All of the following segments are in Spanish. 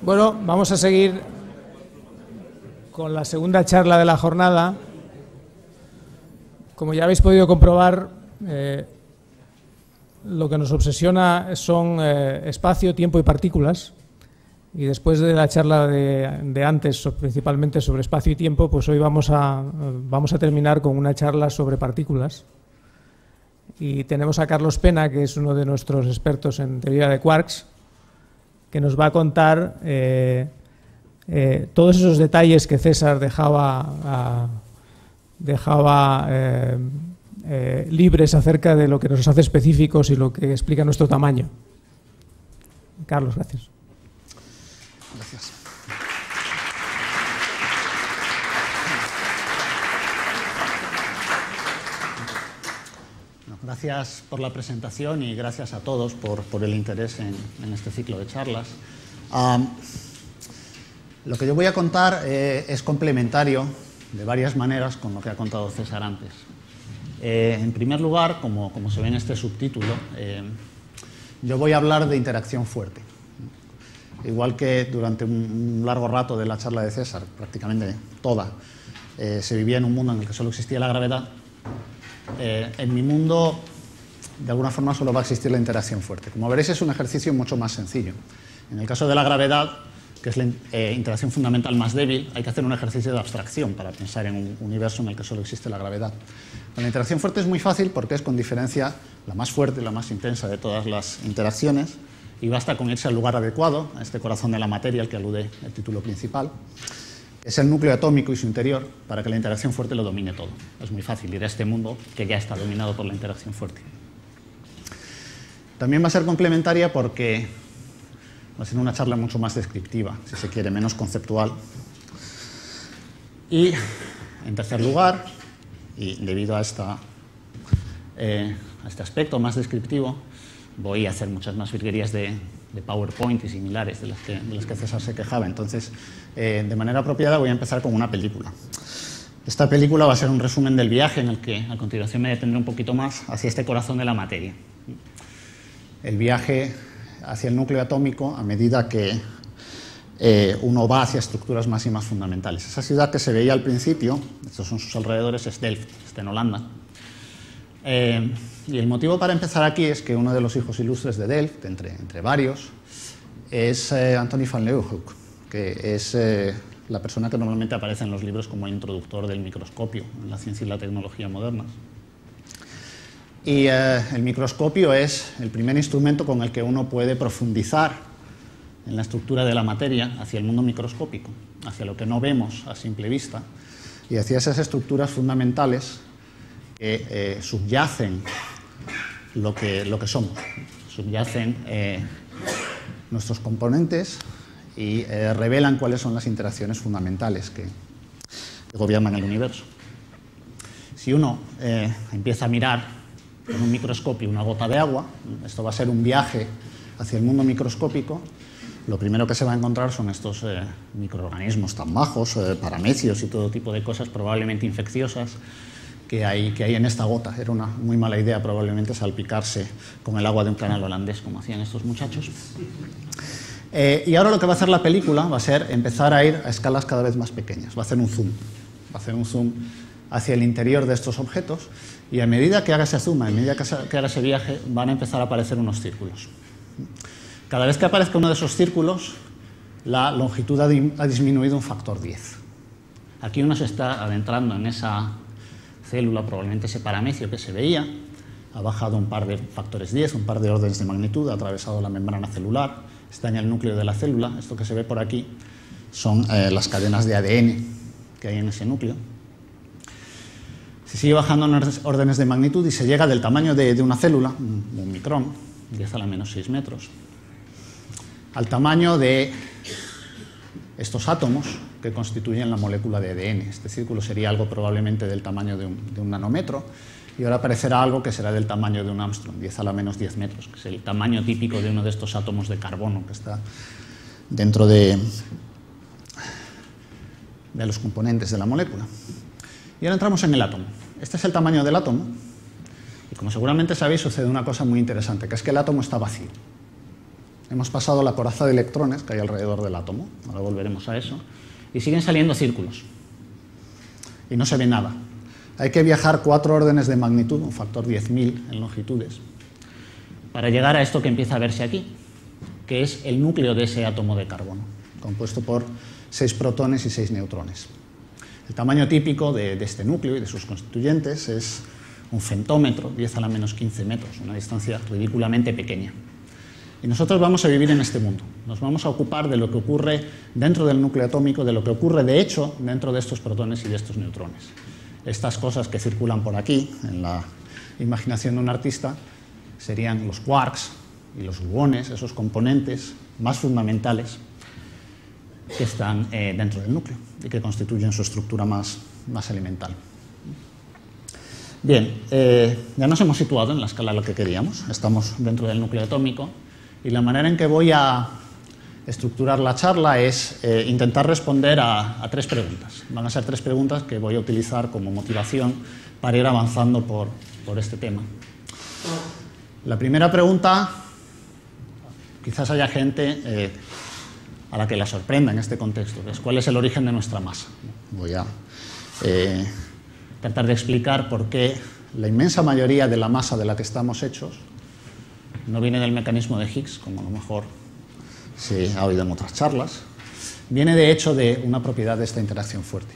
Bueno, vamos a seguir con la segunda charla de la jornada. Como ya habéis podido comprobar, lo que nos obsesiona son espacio, tiempo y partículas. Y después de la charla de antes, principalmente sobre espacio y tiempo, pues hoy vamos a terminar con una charla sobre partículas. Y tenemos a Carlos Pena, que es uno de nuestros expertos en teoría de quarks, que nos va a contar todos esos detalles que César dejaba libres acerca de lo que nos hace específicos y lo que explica nuestro tamaño. Carlos, gracias. Gracias. Gracias por la presentación y gracias a todos por el interés en este ciclo de charlas. Lo que yo voy a contar es complementario de varias maneras con lo que ha contado César antes. En primer lugar, como se ve en este subtítulo, yo voy a hablar de interacción fuerte. Igual que durante un largo rato de la charla de César, prácticamente toda, se vivía en un mundo en el que solo existía la gravedad, en mi mundo, de alguna forma, solo va a existir la interacción fuerte. Como veréis, es un ejercicio mucho más sencillo. En el caso de la gravedad, que es la interacción fundamental más débil, hay que hacer un ejercicio de abstracción para pensar en un universo en el que solo existe la gravedad. Con la interacción fuerte es muy fácil porque es, con diferencia, la más fuerte y la más intensa de todas las interacciones, y basta con irse al lugar adecuado, a este corazón de la materia al que alude el título principal. Es el núcleo atómico y su interior para que la interacción fuerte lo domine todo. Es muy fácil ir a este mundo que ya está dominado por la interacción fuerte. También va a ser complementaria porque va a ser una charla mucho más descriptiva, si se quiere, menos conceptual. Y, en tercer lugar, y debido a este aspecto más descriptivo, voy a hacer muchas más virguerías de PowerPoint y similares de las que César se quejaba. Entonces, de manera apropiada, voy a empezar con una película. Esta película va a ser un resumen del viaje en el que a continuación me detendré un poquito más hacia este corazón de la materia. El viaje hacia el núcleo atómico a medida que uno va hacia estructuras más y más fundamentales. Esa ciudad que se veía al principio, estos son sus alrededores, es Delft, está en Holanda. Y el motivo para empezar aquí es que uno de los hijos ilustres de Delft, entre varios, es Antony van Leeuwenhoek, que es la persona que normalmente aparece en los libros como el introductor del microscopio en la ciencia y la tecnología modernas. Y el microscopio es el primer instrumento con el que uno puede profundizar en la estructura de la materia hacia el mundo microscópico, hacia lo que no vemos a simple vista, y hacia esas estructuras fundamentales que subyacen lo que somos, subyacen nuestros componentes y revelan cuáles son las interacciones fundamentales que gobiernan el universo. Si uno empieza a mirar con un microscopio una gota de agua, esto va a ser un viaje hacia el mundo microscópico, lo primero que se va a encontrar son estos microorganismos tan bajos, paramecios y todo tipo de cosas probablemente infecciosas que hay en esta gota. Era una muy mala idea probablemente salpicarse con el agua de un canal holandés como hacían estos muchachos. Y ahora lo que va a hacer la película va a ser empezar a ir a escalas cada vez más pequeñas, va a hacer un zoom hacia el interior de estos objetos, y a medida que haga ese zoom, a medida que haga ese viaje, van a empezar a aparecer unos círculos. Cada vez que aparezca uno de esos círculos, la longitud ha disminuido un factor 10. Aquí uno se está adentrando en esa célula, probablemente ese paramecio que se veía, ha bajado un par de factores 10, un par de órdenes de magnitud, ha atravesado la membrana celular, está en el núcleo de la célula. Esto que se ve por aquí son las cadenas de ADN que hay en ese núcleo. Se sigue bajando en órdenes de magnitud y se llega del tamaño de una célula, un micrón, 10 a la menos 6 metros, al tamaño de estos átomos que constituyen la molécula de ADN. Este círculo sería algo probablemente del tamaño de un nanómetro, y ahora aparecerá algo que será del tamaño de un Armstrong, 10 a la menos 10 metros, que es el tamaño típico de uno de estos átomos de carbono que está dentro de los componentes de la molécula. Y ahora entramos en el átomo. Este es el tamaño del átomo, y como seguramente sabéis, sucede una cosa muy interesante, que es que el átomo está vacío. hemos pasado la coraza de electrones que hay alrededor del átomo, ahora volveremos a eso, y siguen saliendo círculos, y no se ve nada. Hay que viajar 4 órdenes de magnitud, un factor 10.000 en longitudes, para llegar a esto que empieza a verse aquí, que es el núcleo de ese átomo de carbono, compuesto por 6 protones y 6 neutrones. El tamaño típico de este núcleo y de sus constituyentes es un femtómetro, 10 a la menos 15 metros, una distancia ridículamente pequeña. Y nosotros vamos a vivir en este mundo. Nos vamos a ocupar de lo que ocurre dentro del núcleo atómico, de lo que ocurre, de hecho, dentro de estos protones y de estos neutrones. Estas cosas que circulan por aquí, en la imaginación de un artista, serían los quarks y los gluones, esos componentes más fundamentales que están dentro del núcleo y que constituyen su estructura más elemental. Bien, ya nos hemos situado en la escala a la que queríamos, estamos dentro del núcleo atómico, y la manera en que voy a estructurar la charla es intentar responder a 3 preguntas. Van a ser 3 preguntas que voy a utilizar como motivación para ir avanzando por este tema. La primera pregunta, quizás haya gente a la que la sorprenda en este contexto, que es ¿cuál es el origen de nuestra masa? Voy a tratar de explicar por qué la inmensa mayoría de la masa de la que estamos hechos no viene del mecanismo de Higgs, como a lo mejor se ha oído en otras charlas, viene de hecho de una propiedad de esta interacción fuerte.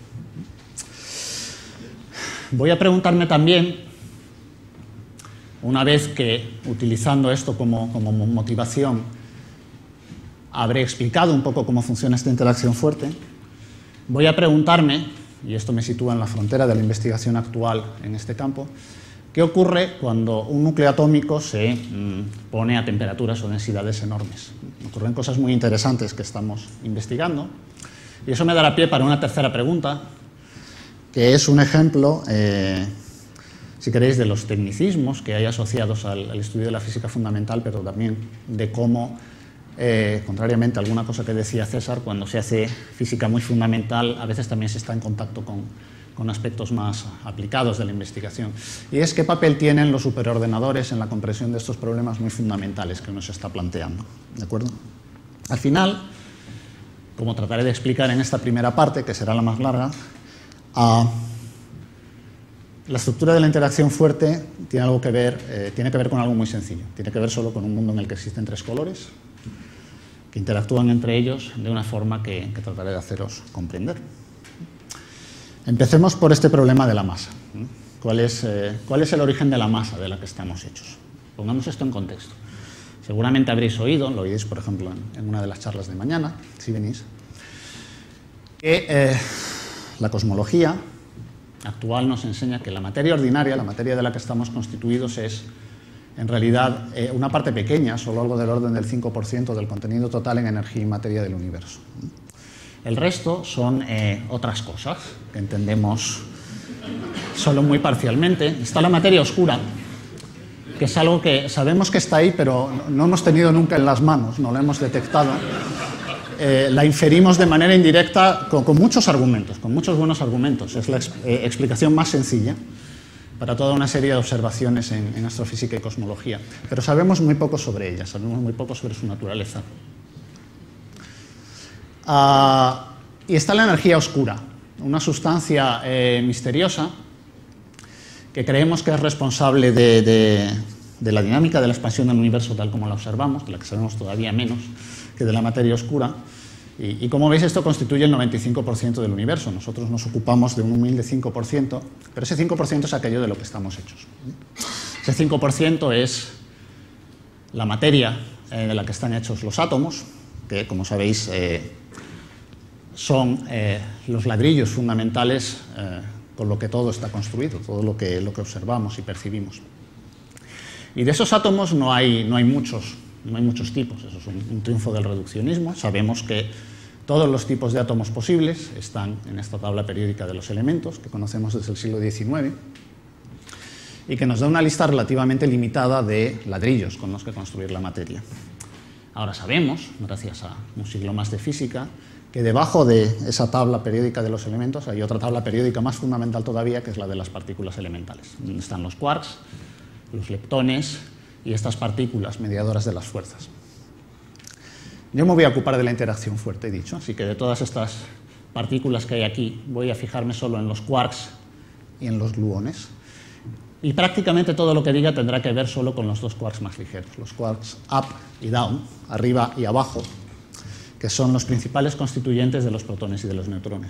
Voy a preguntarme también, una vez que utilizando esto como motivación habré explicado un poco cómo funciona esta interacción fuerte, voy a preguntarme, y esto me sitúa en la frontera de la investigación actual en este campo, ¿qué ocurre cuando un núcleo atómico se pone a temperaturas o densidades enormes? Ocurren cosas muy interesantes que estamos investigando, y eso me dará pie para una tercera pregunta, que es un ejemplo, si queréis, de los tecnicismos que hay asociados al estudio de la física fundamental, pero también de cómo, contrariamente a alguna cosa que decía César, cuando se hace física muy fundamental, a veces también se está en contacto con aspectos más aplicados de la investigación. Y es qué papel tienen los superordenadores en la comprensión de estos problemas muy fundamentales que uno se está planteando. ¿De acuerdo? Al final, como trataré de explicar en esta primera parte, que será la más larga, la estructura de la interacción fuerte tiene que ver con algo muy sencillo. Tiene que ver solo con un mundo en el que existen 3 colores que interactúan entre ellos de una forma que trataré de haceros comprender. Empecemos por este problema de la masa. ¿Cuál es el origen de la masa de la que estamos hechos? Pongamos esto en contexto. Seguramente habréis oído, lo oiréis por ejemplo en una de las charlas de mañana, si venís, que la cosmología actual nos enseña que la materia ordinaria, la materia de la que estamos constituidos, es en realidad una parte pequeña, solo algo del orden del 5% del contenido total en energía y materia del universo. El resto son otras cosas que entendemos solo muy parcialmente. Está la materia oscura, que es algo que sabemos que está ahí, pero no hemos tenido nunca en las manos, no la hemos detectado. La inferimos de manera indirecta con muchos argumentos, con muchos buenos argumentos. Es la explicación más sencilla para toda una serie de observaciones en astrofísica y cosmología. Pero sabemos muy poco sobre ella, sabemos muy poco sobre su naturaleza. Y está la energía oscura, una sustancia misteriosa que creemos que es responsable de la dinámica de la expansión del universo tal como la observamos, de la que sabemos todavía menos que de la materia oscura. Y como veis, esto constituye el 95% del universo. Nosotros nos ocupamos de un humilde 5%, pero ese 5% es aquello de lo que estamos hechos. Ese 5% es la materia de la que están hechos los átomos, que, como sabéis, son los ladrillos fundamentales con lo que todo está construido, todo lo que observamos y percibimos. Y de esos átomos no hay muchos tipos. Eso es un triunfo del reduccionismo. Sabemos que todos los tipos de átomos posibles están en esta tabla periódica de los elementos que conocemos desde el siglo XIX y que nos da una lista relativamente limitada de ladrillos con los que construir la materia. Ahora sabemos, gracias a un siglo más de física, que debajo de esa tabla periódica de los elementos hay otra tabla periódica más fundamental todavía, que es la de las partículas elementales, donde están los quarks, los leptones y estas partículas mediadoras de las fuerzas. Yo me voy a ocupar de la interacción fuerte, he dicho, así que de todas estas partículas que hay aquí voy a fijarme solo en los quarks y en los gluones. Y prácticamente todo lo que diga tendrá que ver solo con los dos quarks más ligeros, los quarks up y down, arriba y abajo, que son los principales constituyentes de los protones y de los neutrones.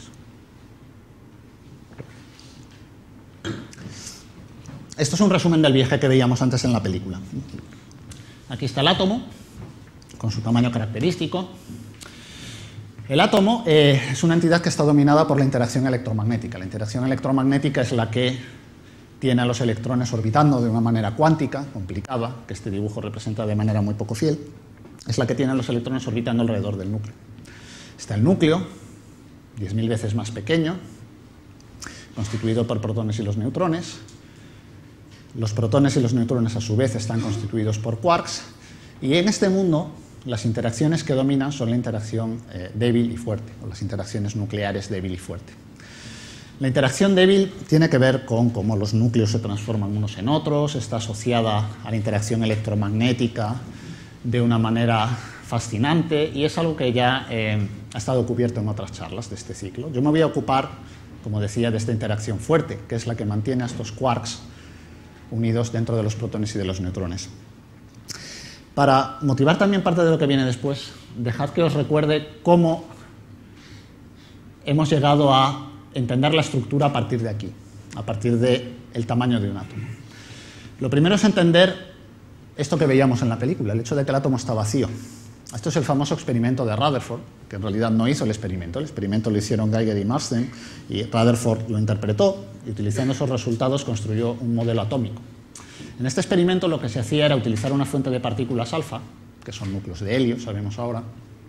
Esto es un resumen del viaje que veíamos antes en la película. Aquí está el átomo, con su tamaño característico. El átomo es una entidad que está dominada por la interacción electromagnética. La interacción electromagnética es la que tiene a los electrones orbitando de una manera cuántica, complicada, que este dibujo representa de manera muy poco fiel. Es la que tiene a los electrones orbitando alrededor del núcleo. Está el núcleo, 10.000 veces más pequeño, constituido por protones y los neutrones. Los protones y los neutrones a su vez están constituidos por quarks, y en este mundo las interacciones que dominan son la interacción débil y fuerte, o las interacciones nucleares débil y fuerte. La interacción débil tiene que ver con cómo los núcleos se transforman unos en otros, está asociada a la interacción electromagnética de una manera fascinante, y es algo que ya ha estado cubierto en otras charlas de este ciclo. Yo me voy a ocupar, como decía, de esta interacción fuerte, que es la que mantiene a estos quarks unidos dentro de los protones y de los neutrones. Para motivar también parte de lo que viene después, dejad que os recuerde cómo hemos llegado a entender la estructura a partir de aquí, a partir del tamaño de un átomo. Lo primero es entender esto que veíamos en la película, el hecho de que el átomo está vacío. Esto es el famoso experimento de Rutherford, que en realidad no hizo el experimento lo hicieron Geiger y Marsden, y Rutherford lo interpretó, y utilizando esos resultados construyó un modelo atómico. En este experimento lo que se hacía era utilizar una fuente de partículas alfa, que son núcleos de helio, sabemos ahora,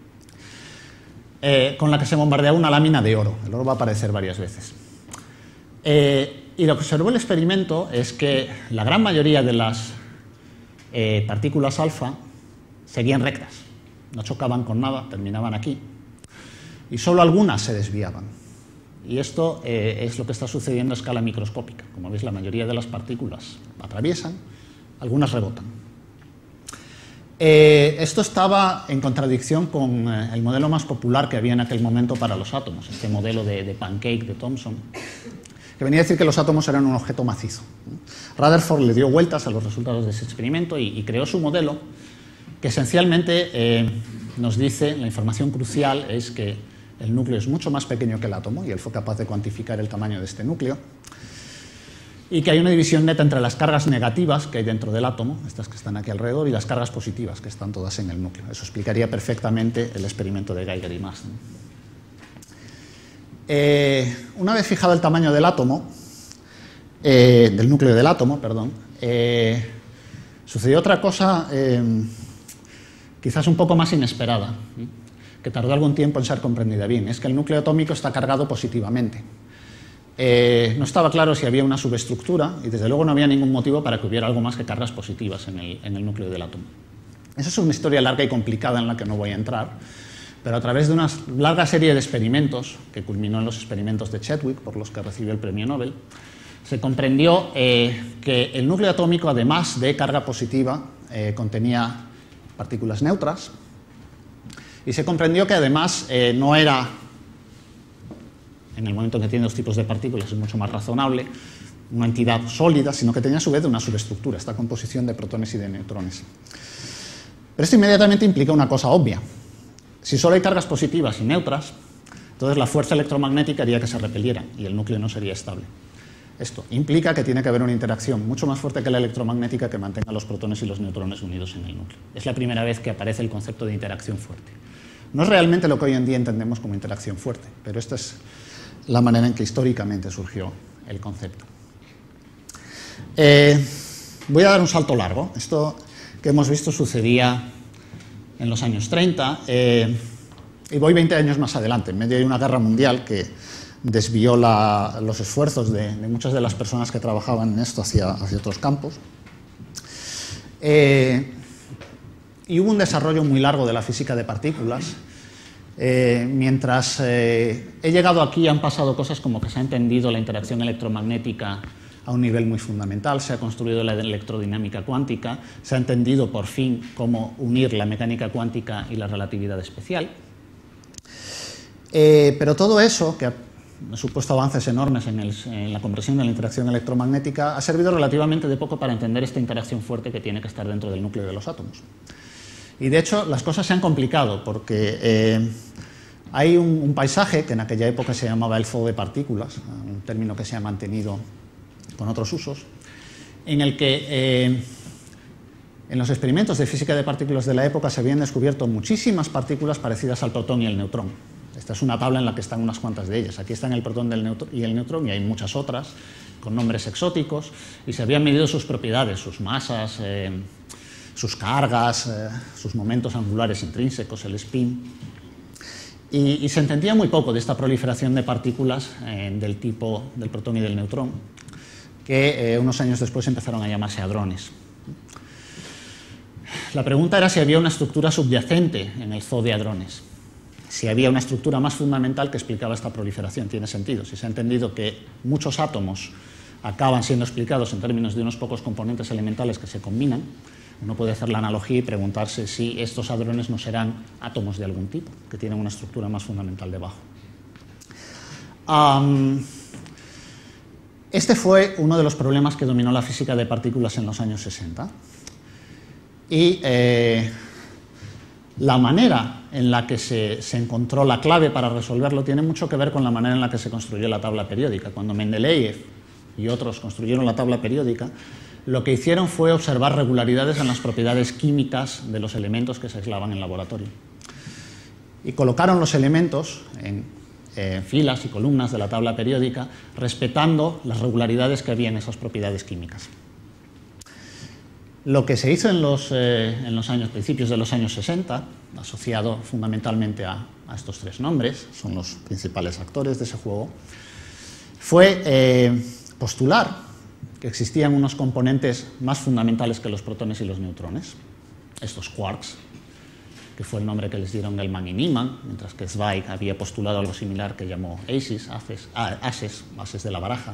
con la que se bombardeaba una lámina de oro. El oro va a aparecer varias veces. Y lo que observó el experimento es que la gran mayoría de las partículas alfa seguían rectas, no chocaban con nada, terminaban aquí, y solo algunas se desviaban. Y esto es lo que está sucediendo a escala microscópica. Como veis, la mayoría de las partículas atraviesan, algunas rebotan. Esto estaba en contradicción con el modelo más popular que había en aquel momento para los átomos, este modelo de pancake de Thomson, que venía a decir que los átomos eran un objeto macizo. Rutherford le dio vueltas a los resultados de ese experimento y creó su modelo, que esencialmente nos dice, la información crucial es que el núcleo es mucho más pequeño que el átomo, y él fue capaz de cuantificar el tamaño de este núcleo, y que hay una división neta entre las cargas negativas que hay dentro del átomo, estas que están aquí alrededor, y las cargas positivas que están todas en el núcleo. Eso explicaría perfectamente el experimento de Geiger y Marsden. Una vez fijado el tamaño del átomo, del núcleo del átomo, perdón, sucedió otra cosa quizás un poco más inesperada, que tardó algún tiempo en ser comprendida bien. Es que el núcleo atómico está cargado positivamente. No estaba claro si había una subestructura, y desde luego no había ningún motivo para que hubiera algo más que cargas positivas en el núcleo del átomo. Esa es una historia larga y complicada en la que no voy a entrar, pero a través de una larga serie de experimentos, que culminó en los experimentos de Chadwick, por los que recibió el premio Nobel, se comprendió que el núcleo atómico, además de carga positiva, contenía partículas neutras, y se comprendió que además no era, en el momento en que tiene dos tipos de partículas es mucho más razonable, una entidad sólida, sino que tenía a su vez una subestructura, esta composición de protones y de neutrones. Pero esto inmediatamente implica una cosa obvia. Si solo hay cargas positivas y neutras, entonces la fuerza electromagnética haría que se repelieran y el núcleo no sería estable. Esto implica que tiene que haber una interacción mucho más fuerte que la electromagnética que mantenga los protones y los neutrones unidos en el núcleo. Es la primera vez que aparece el concepto de interacción fuerte. No es realmente lo que hoy en día entendemos como interacción fuerte, pero esta es la manera en que históricamente surgió el concepto. Voy a dar un salto largo. Esto que hemos visto sucedía en los años 30 y voy 20 años más adelante. En medio hay una guerra mundial que desvió los esfuerzos de muchas de las personas que trabajaban en esto hacia otros campos. Y hubo un desarrollo muy largo de la física de partículas. Mientras he llegado aquí han pasado cosas como que se ha entendido la interacción electromagnética a un nivel muy fundamental, se ha construido la electrodinámica cuántica, se ha entendido por fin cómo unir la mecánica cuántica y la relatividad especial. Pero todo eso, que ha supuesto avances enormes en la comprensión de la interacción electromagnética, ha servido relativamente de poco para entender esta interacción fuerte que tiene que estar dentro del núcleo de los átomos. Y de hecho las cosas se han complicado porque hay un paisaje que en aquella época se llamaba el fuego de partículas, un término que se ha mantenido con otros usos, en el que en los experimentos de física de partículas de la época se habían descubierto muchísimas partículas parecidas al protón y el neutrón. Esta es una tabla en la que están unas cuantas de ellas. Aquí están el protón y el neutrón, y hay muchas otras con nombres exóticos, y se habían medido sus propiedades, sus masas, sus cargas, sus momentos angulares intrínsecos, el spin. Y se entendía muy poco de esta proliferación de partículas del tipo del protón y del neutrón, que unos años después empezaron a llamarse hadrones. La pregunta era si había una estructura subyacente en el zoo de hadrones, si había una estructura más fundamental que explicaba esta proliferación. Tiene sentido. Si se ha entendido que muchos átomos acaban siendo explicados en términos de unos pocos componentes elementales que se combinan, uno puede hacer la analogía y preguntarse si estos hadrones no serán átomos de algún tipo, que tienen una estructura más fundamental debajo. Este fue uno de los problemas que dominó la física de partículas en los años 60. Y la manera en la que se encontró la clave para resolverlo tiene mucho que ver con la manera en la que se construyó la tabla periódica. Cuando Mendeleev y otros construyeron la tabla periódica, lo que hicieron fue observar regularidades en las propiedades químicas de los elementos que se aislaban en laboratorio. Y colocaron los elementos en filas y columnas de la tabla periódica, respetando las regularidades que había en esas propiedades químicas. Lo que se hizo en los principios de los años 60, asociado fundamentalmente a estos tres nombres, son los principales actores de ese juego, fue postular que existían unos componentes más fundamentales que los protones y los neutrones, estos quarks, que fue el nombre que les dieron Gell-Mann y Niemann, mientras que Zweig había postulado algo similar que llamó aces de la baraja.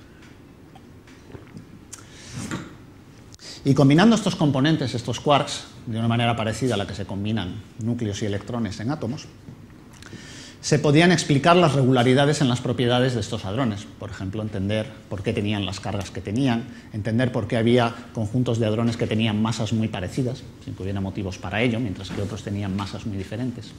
Y combinando estos componentes, estos quarks, de una manera parecida a la que se combinan núcleos y electrones en átomos, se podían explicar las regularidades en las propiedades de estos hadrones. Por ejemplo, entender por qué tenían las cargas que tenían, entender por qué había conjuntos de hadrones que tenían masas muy parecidas, sin que hubiera motivos para ello, mientras que otros tenían masas muy diferentes.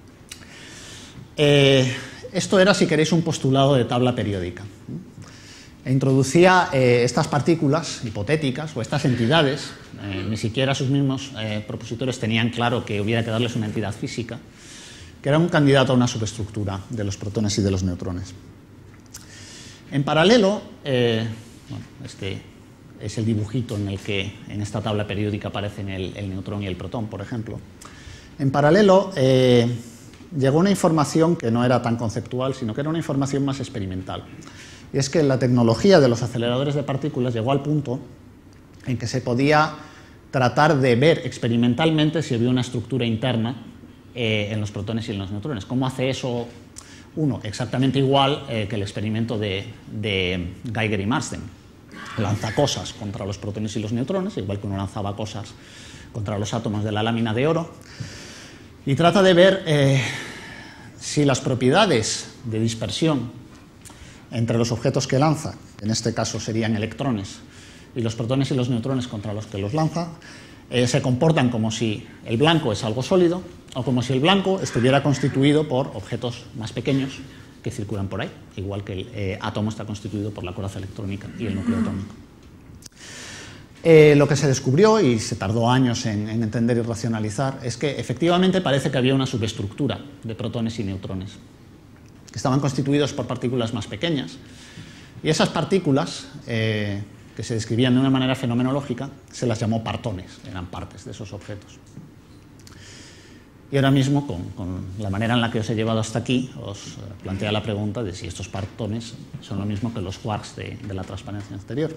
Esto era, si queréis, un postulado de tabla periódica. Introducía estas partículas hipotéticas o estas entidades, ni siquiera sus mismos propositores tenían claro que hubiera que darles una entidad física, que era un candidato a una subestructura de los protones y de los neutrones. En paralelo, este es el dibujito en el que en esta tabla periódica aparecen el neutrón y el protón, por ejemplo. En paralelo, llegó una información que no era tan conceptual, sino que era una información más experimental. Y es que la tecnología de los aceleradores de partículas llegó al punto en que se podía tratar de ver experimentalmente si había una estructura interna en los protones y en los neutrones. ¿Cómo hace eso uno? Exactamente igual que el experimento de Geiger y Marsden. Lanza cosas contra los protones y los neutrones, igual que uno lanzaba cosas contra los átomos de la lámina de oro, y trata de ver si las propiedades de dispersión entre los objetos que lanza, en este caso serían electrones, y los protones y los neutrones contra los que los lanza, se comportan como si el blanco es algo sólido o como si el blanco estuviera constituido por objetos más pequeños que circulan por ahí, igual que el átomo está constituido por la coraza electrónica y el núcleo atómico. Lo que se descubrió, y se tardó años en entender y racionalizar, es que efectivamente parece que había una subestructura de protones y neutrones, que estaban constituidos por partículas más pequeñas, y esas partículas, que se describían de una manera fenomenológica, se las llamó partones, eran partes de esos objetos. Y ahora mismo, con la manera en la que os he llevado hasta aquí, os plantea la pregunta de si estos partones son lo mismo que los quarks de la transparencia anterior.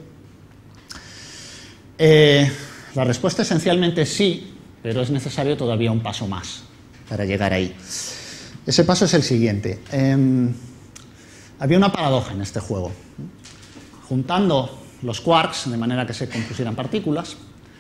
La respuesta esencialmente es sí, pero es necesario todavía un paso más para llegar ahí. Ese paso es el siguiente. Había una paradoja en este juego. Juntando los quarks de manera que se compusieran partículas.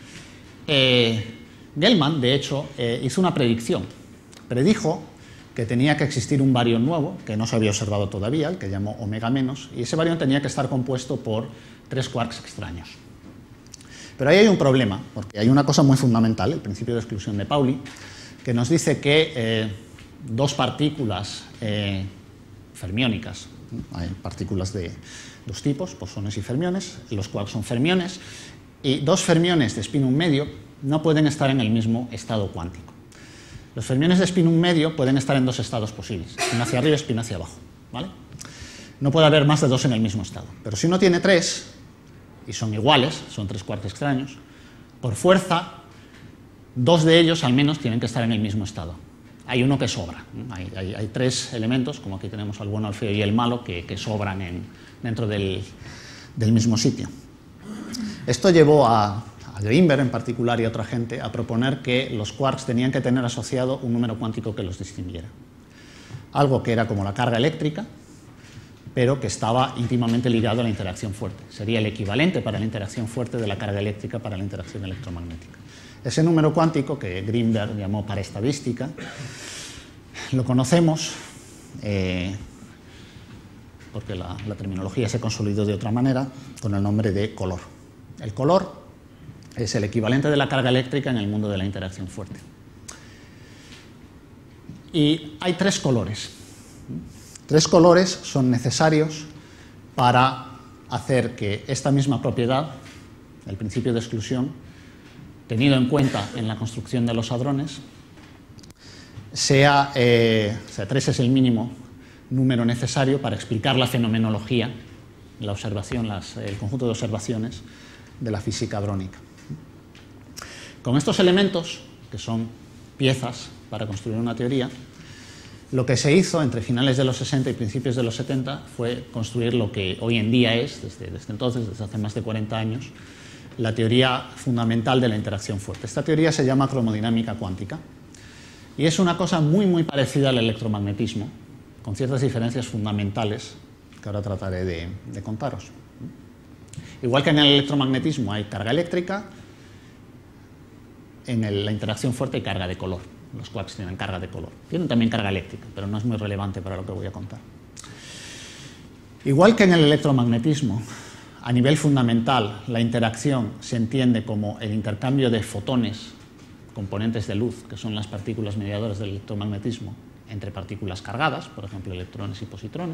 Gell-Mann, de hecho, hizo una predicción. Predijo que tenía que existir un barión nuevo, que no se había observado todavía, el que llamó omega menos, y ese barión tenía que estar compuesto por 3 quarks extraños. Pero ahí hay un problema, porque hay una cosa muy fundamental, el principio de exclusión de Pauli, que nos dice que dos partículas fermiónicas, hay partículas de dos tipos, bosones y fermiones, los quarks son fermiones, y dos fermiones de spin 1 medio no pueden estar en el mismo estado cuántico. Los fermiones de spin 1 medio pueden estar en dos estados posibles, spin hacia arriba y spin hacia abajo, ¿vale? No puede haber más de dos en el mismo estado. Pero si uno tiene 3, y son iguales, son 3 quarks extraños, por fuerza, 2 de ellos al menos tienen que estar en el mismo estado. Hay uno que sobra. Hay 3 elementos, como aquí tenemos al bueno, al feo y el malo, que sobran dentro del mismo sitio. Esto llevó a Greenberg en particular y a otra gente a proponer que los quarks tenían que tener asociado un número cuántico que los distinguiera. Algo que era como la carga eléctrica, pero que estaba íntimamente ligado a la interacción fuerte. Sería el equivalente para la interacción fuerte de la carga eléctrica para la interacción electromagnética. Ese número cuántico, que Greenberg llamó paraestadística, lo conocemos porque la terminología se consolidó de otra manera con el nombre de color. El color es el equivalente de la carga eléctrica en el mundo de la interacción fuerte. Y hay 3 colores. 3 colores son necesarios para hacer que esta misma propiedad, el principio de exclusión, tenido en cuenta en la construcción de los hadrones, sea 3 es el mínimo número necesario para explicar la fenomenología, la observación, el conjunto de observaciones de la física hadrónica. Con estos elementos, que son piezas para construir una teoría, lo que se hizo entre finales de los 60 y principios de los 70 fue construir lo que hoy en día es, desde entonces, desde hace más de 40 años, la teoría fundamental de la interacción fuerte. Esta teoría se llama cromodinámica cuántica y es una cosa muy, muy parecida al electromagnetismo, con ciertas diferencias fundamentales que ahora trataré de contaros. Igual que en el electromagnetismo hay carga eléctrica, en la interacción fuerte hay carga de color. Los quarks tienen carga de color. Tienen también carga eléctrica, pero no es muy relevante para lo que voy a contar. Igual que en el electromagnetismo, a nivel fundamental, la interacción se entiende como el intercambio de fotones, componentes de luz, que son las partículas mediadoras del electromagnetismo, entre partículas cargadas, por ejemplo, electrones y positrones.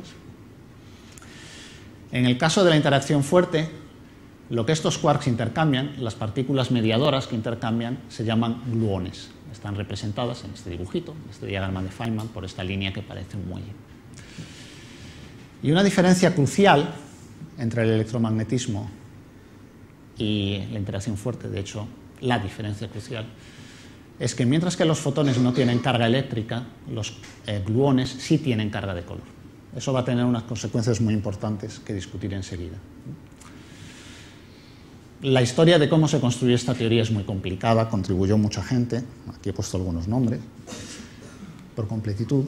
En el caso de la interacción fuerte, lo que estos quarks intercambian, las partículas mediadoras que intercambian, se llaman gluones. Están representadas en este dibujito, en este diagrama de Feynman, por esta línea que parece un muelle. Y una diferencia crucial entre el electromagnetismo y la interacción fuerte, de hecho, la diferencia crucial, es que mientras que los fotones no tienen carga eléctrica, los gluones sí tienen carga de color. Eso va a tener unas consecuencias muy importantes que discutir enseguida. La historia de cómo se construyó esta teoría es muy complicada, contribuyó mucha gente, aquí he puesto algunos nombres, por completitud.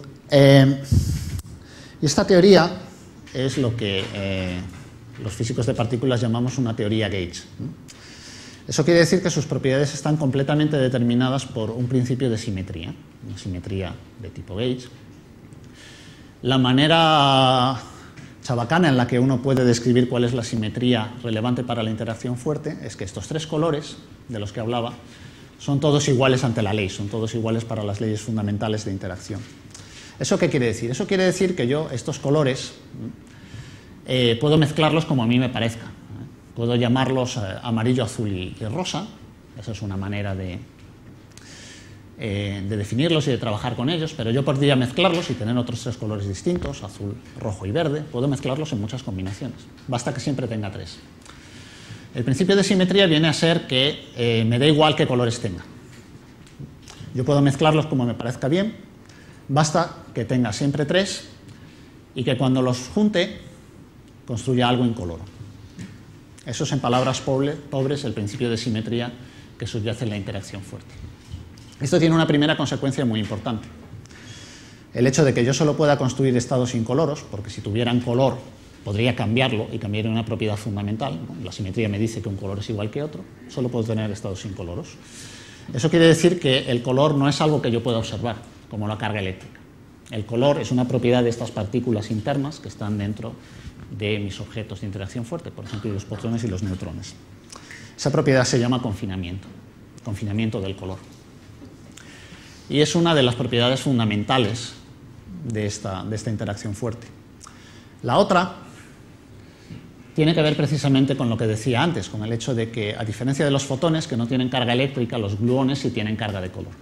Y esta teoría es lo que los físicos de partículas llamamos una teoría Gauge. Eso quiere decir que sus propiedades están completamente determinadas por un principio de simetría, una simetría de tipo Gauge. La manera chabacana en la que uno puede describir cuál es la simetría relevante para la interacción fuerte es que estos 3 colores de los que hablaba son todos iguales ante la ley, son todos iguales para las leyes fundamentales de interacción. ¿Eso qué quiere decir? Eso quiere decir que yo estos colores puedo mezclarlos como a mí me parezca. Puedo llamarlos amarillo, azul y rosa. Esa es una manera de definirlos y de trabajar con ellos, pero yo podría mezclarlos y tener otros 3 colores distintos, azul, rojo y verde. Puedo mezclarlos en muchas combinaciones. Basta que siempre tenga 3. El principio de simetría viene a ser que me da igual qué colores tenga. Yo puedo mezclarlos como me parezca bien, basta que tenga siempre 3 y que cuando los junte construya algo incoloro. Eso es, en palabras pobres, el principio de simetría que subyace en la interacción fuerte. Esto tiene una primera consecuencia muy importante. El hecho de que yo solo pueda construir estados incoloros, porque si tuvieran color podría cambiarlo y cambiar una propiedad fundamental, ¿no? La simetría me dice que un color es igual que otro, solo puedo tener estados incoloros. Eso quiere decir que el color no es algo que yo pueda observar, como la carga eléctrica. El color es una propiedad de estas partículas internas que están dentro de mis objetos de interacción fuerte, por ejemplo, los protones y los neutrones. Esa propiedad se llama confinamiento del color. Y es una de las propiedades fundamentales de esta interacción fuerte. La otra tiene que ver precisamente con lo que decía antes, con el hecho de que, a diferencia de los fotones, que no tienen carga eléctrica, los gluones sí tienen carga de color.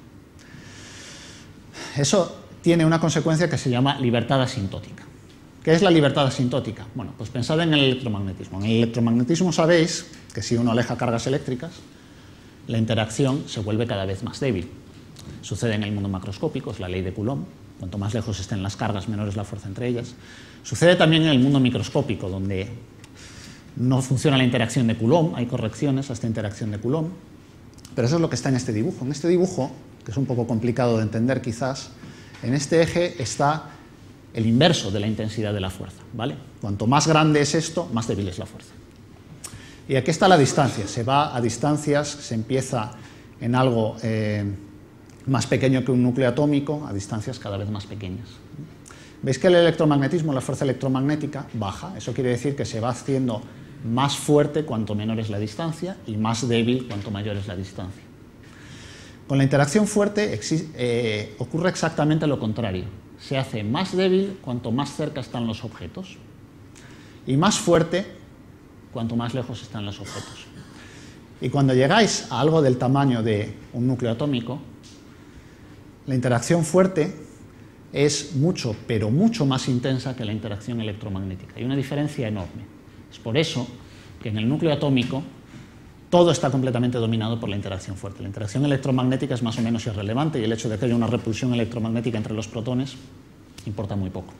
Eso tiene una consecuencia que se llama libertad asintótica. ¿Qué es la libertad asintótica? Bueno, pues pensad en el electromagnetismo. En el electromagnetismo sabéis que si uno aleja cargas eléctricas, la interacción se vuelve cada vez más débil. Sucede en el mundo macroscópico, es la ley de Coulomb. Cuanto más lejos estén las cargas, menor es la fuerza entre ellas. Sucede también en el mundo microscópico, donde no funciona la interacción de Coulomb, hay correcciones a esta interacción de Coulomb, pero eso es lo que está en este dibujo. En este dibujo, que es un poco complicado de entender quizás, en este eje está el inverso de la intensidad de la fuerza, ¿vale? Cuanto más grande es esto, más débil es la fuerza. Y aquí está la distancia, se va a distancias, se empieza en algo más pequeño que un núcleo atómico, a distancias cada vez más pequeñas. ¿Veis que el electromagnetismo, la fuerza electromagnética, baja? Eso quiere decir que se va haciendo más fuerte cuanto menor es la distancia y más débil cuanto mayor es la distancia. Con la interacción fuerte ocurre exactamente lo contrario. Se hace más débil cuanto más cerca están los objetos y más fuerte cuanto más lejos están los objetos. Y cuando llegáis a algo del tamaño de un núcleo atómico, la interacción fuerte es mucho, pero mucho más intensa que la interacción electromagnética. Hay una diferencia enorme. Es por eso que en el núcleo atómico todo está completamente dominado por la interacción fuerte. La interacción electromagnética es más o menos irrelevante y el hecho de que haya una repulsión electromagnética entre los protones importa muy poco.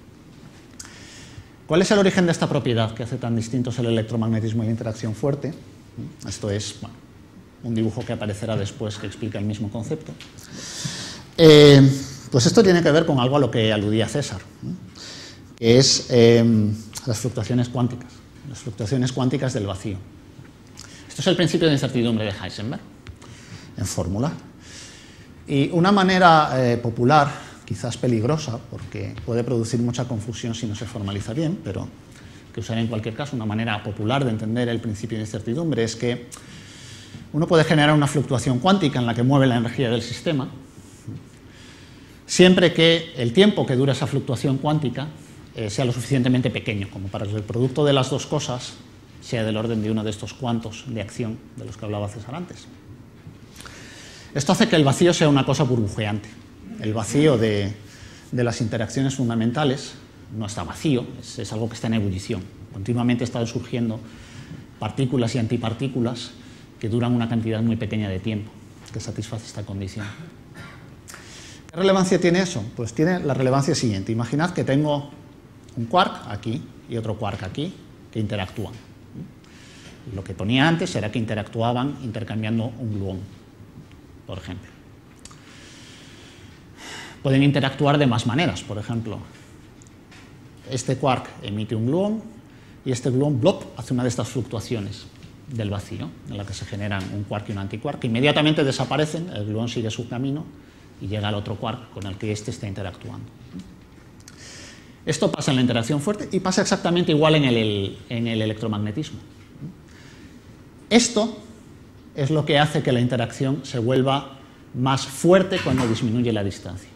¿Cuál es el origen de esta propiedad que hace tan distintos el electromagnetismo y la interacción fuerte? Esto es un dibujo que aparecerá después que explica el mismo concepto. Pues esto tiene que ver con algo a lo que aludía César, que es las fluctuaciones cuánticas del vacío. Esto es el principio de incertidumbre de Heisenberg, en fórmula. Y una manera popular, quizás peligrosa, porque puede producir mucha confusión si no se formaliza bien, pero que usaré en cualquier caso, una manera popular de entender el principio de incertidumbre es que uno puede generar una fluctuación cuántica en la que mueve la energía del sistema, siempre que el tiempo que dura esa fluctuación cuántica sea lo suficientemente pequeño, como para que el producto de las dos cosas sea del orden de uno de estos cuantos de acción de los que hablaba César antes. Esto hace que el vacío sea una cosa burbujeante. El vacío de las interacciones fundamentales no está vacío, es algo que está en ebullición. Continuamente están surgiendo partículas y antipartículas que duran una cantidad muy pequeña de tiempo, que satisface esta condición. ¿Qué relevancia tiene eso? Pues tiene la relevancia siguiente. Imaginad que tengo un quark aquí y otro quark aquí que interactúan. Lo que ponía antes era que interactuaban intercambiando un gluón, por ejemplo. Pueden interactuar de más maneras, por ejemplo. Este quark emite un gluón y este gluón, blop, hace una de estas fluctuaciones del vacío, en la que se generan un quark y un antiquark, que inmediatamente desaparecen, el gluón sigue su camino y llega al otro quark con el que éste está interactuando. Esto pasa en la interacción fuerte y pasa exactamente igual en el electromagnetismo. Esto es lo que hace que la interacción se vuelva más fuerte cuando disminuye la distancia.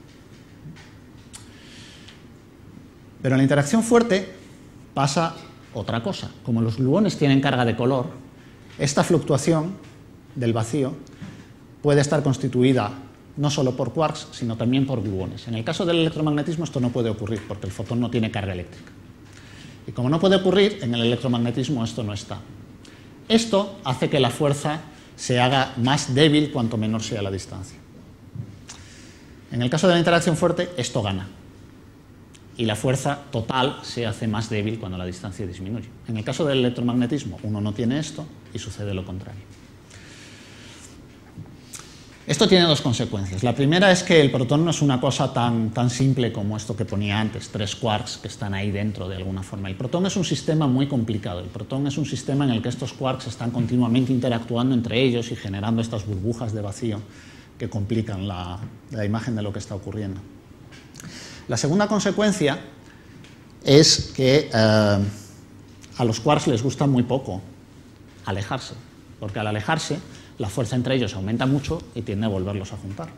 Pero en la interacción fuerte pasa otra cosa. Como los gluones tienen carga de color, esta fluctuación del vacío puede estar constituida no solo por quarks, sino también por gluones. En el caso del electromagnetismo esto no puede ocurrir porque el fotón no tiene carga eléctrica. Y como no puede ocurrir, en el electromagnetismo esto no está. Esto hace que la fuerza se haga más débil cuanto menor sea la distancia. En el caso de la interacción fuerte, esto gana. Y la fuerza total se hace más débil cuando la distancia disminuye. En el caso del electromagnetismo, uno no tiene esto y sucede lo contrario. Esto tiene dos consecuencias. La primera es que el protón no es una cosa tan simple como esto que ponía antes, 3 quarks que están ahí dentro de alguna forma. El protón es un sistema muy complicado. El protón es un sistema en el que estos quarks están continuamente interactuando entre ellos y generando estas burbujas de vacío que complican la imagen de lo que está ocurriendo. La segunda consecuencia es que a los quarks les gusta muy poco alejarse, porque al alejarse la fuerza entre ellos aumenta mucho y tiende a volverlos a juntar.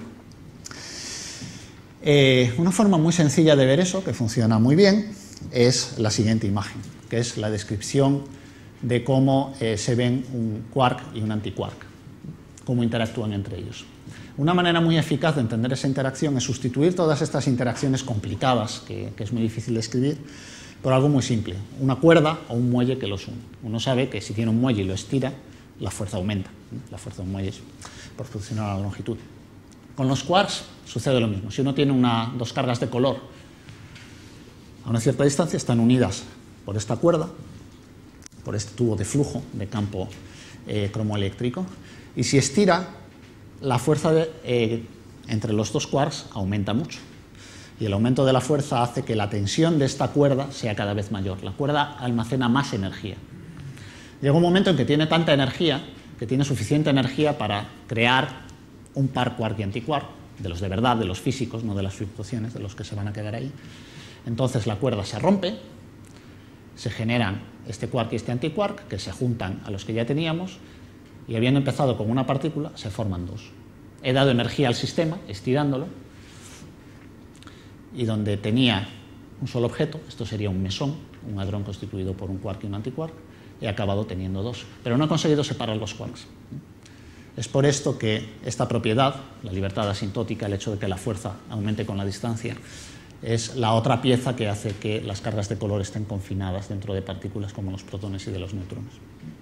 Una forma muy sencilla de ver eso, que funciona muy bien, es la siguiente imagen, que es la descripción de cómo se ven un quark y un antiquark, cómo interactúan entre ellos. Una manera muy eficaz de entender esa interacción es sustituir todas estas interacciones complicadas, que es muy difícil de escribir, por algo muy simple, una cuerda o un muelle que los une. Uno sabe que si tiene un muelle y lo estira, la fuerza aumenta. La fuerza de un muelle es proporcional a la longitud. Con los quarks sucede lo mismo. Si uno tiene dos cargas de color a una cierta distancia, están unidas por esta cuerda, por este tubo de flujo de campo cromoeléctrico, y si estira, la fuerza entre los dos quarks aumenta mucho. Y el aumento de la fuerza hace que la tensión de esta cuerda sea cada vez mayor. La cuerda almacena más energía. Llega un momento en que tiene tanta energía, que tiene suficiente energía para crear un par quark y antiquark, de los de verdad, de los físicos, no de las fluctuaciones, de los que se van a quedar ahí. Entonces la cuerda se rompe, se generan este quark y este antiquark, que se juntan a los que ya teníamos, y habiendo empezado con una partícula, se forman dos. He dado energía al sistema, estirándolo, y donde tenía un solo objeto, esto sería un mesón, un hadrón constituido por un quark y un antiquark, he acabado teniendo dos, pero no he conseguido separar los quarks. Es por esto que esta propiedad, la libertad asintótica, el hecho de que la fuerza aumente con la distancia, es la otra pieza que hace que las cargas de color estén confinadas dentro de partículas como los protones y de los neutrones.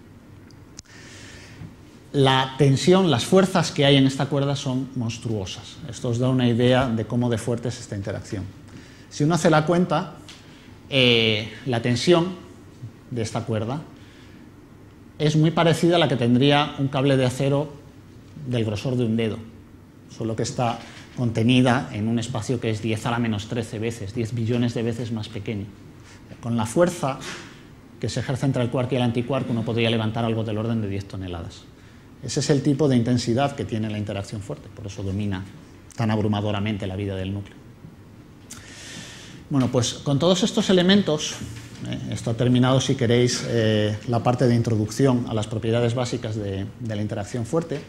La tensión, las fuerzas que hay en esta cuerda son monstruosas. Esto os da una idea de cómo de fuerte es esta interacción. Si uno hace la cuenta, la tensión de esta cuerda es muy parecida a la que tendría un cable de acero del grosor de un dedo, solo que está contenida en un espacio que es 10 a la menos 13 veces, 10 billones de veces más pequeño. Con la fuerza que se ejerce entre el quark y el antiquark, uno podría levantar algo del orden de 10 toneladas. Ese es el tipo de intensidad que tiene la interacción fuerte, por eso domina tan abrumadoramente la vida del núcleo. Bueno, pues con todos estos elementos, esto ha terminado, si queréis, la parte de introducción a las propiedades básicas de la interacción fuerte.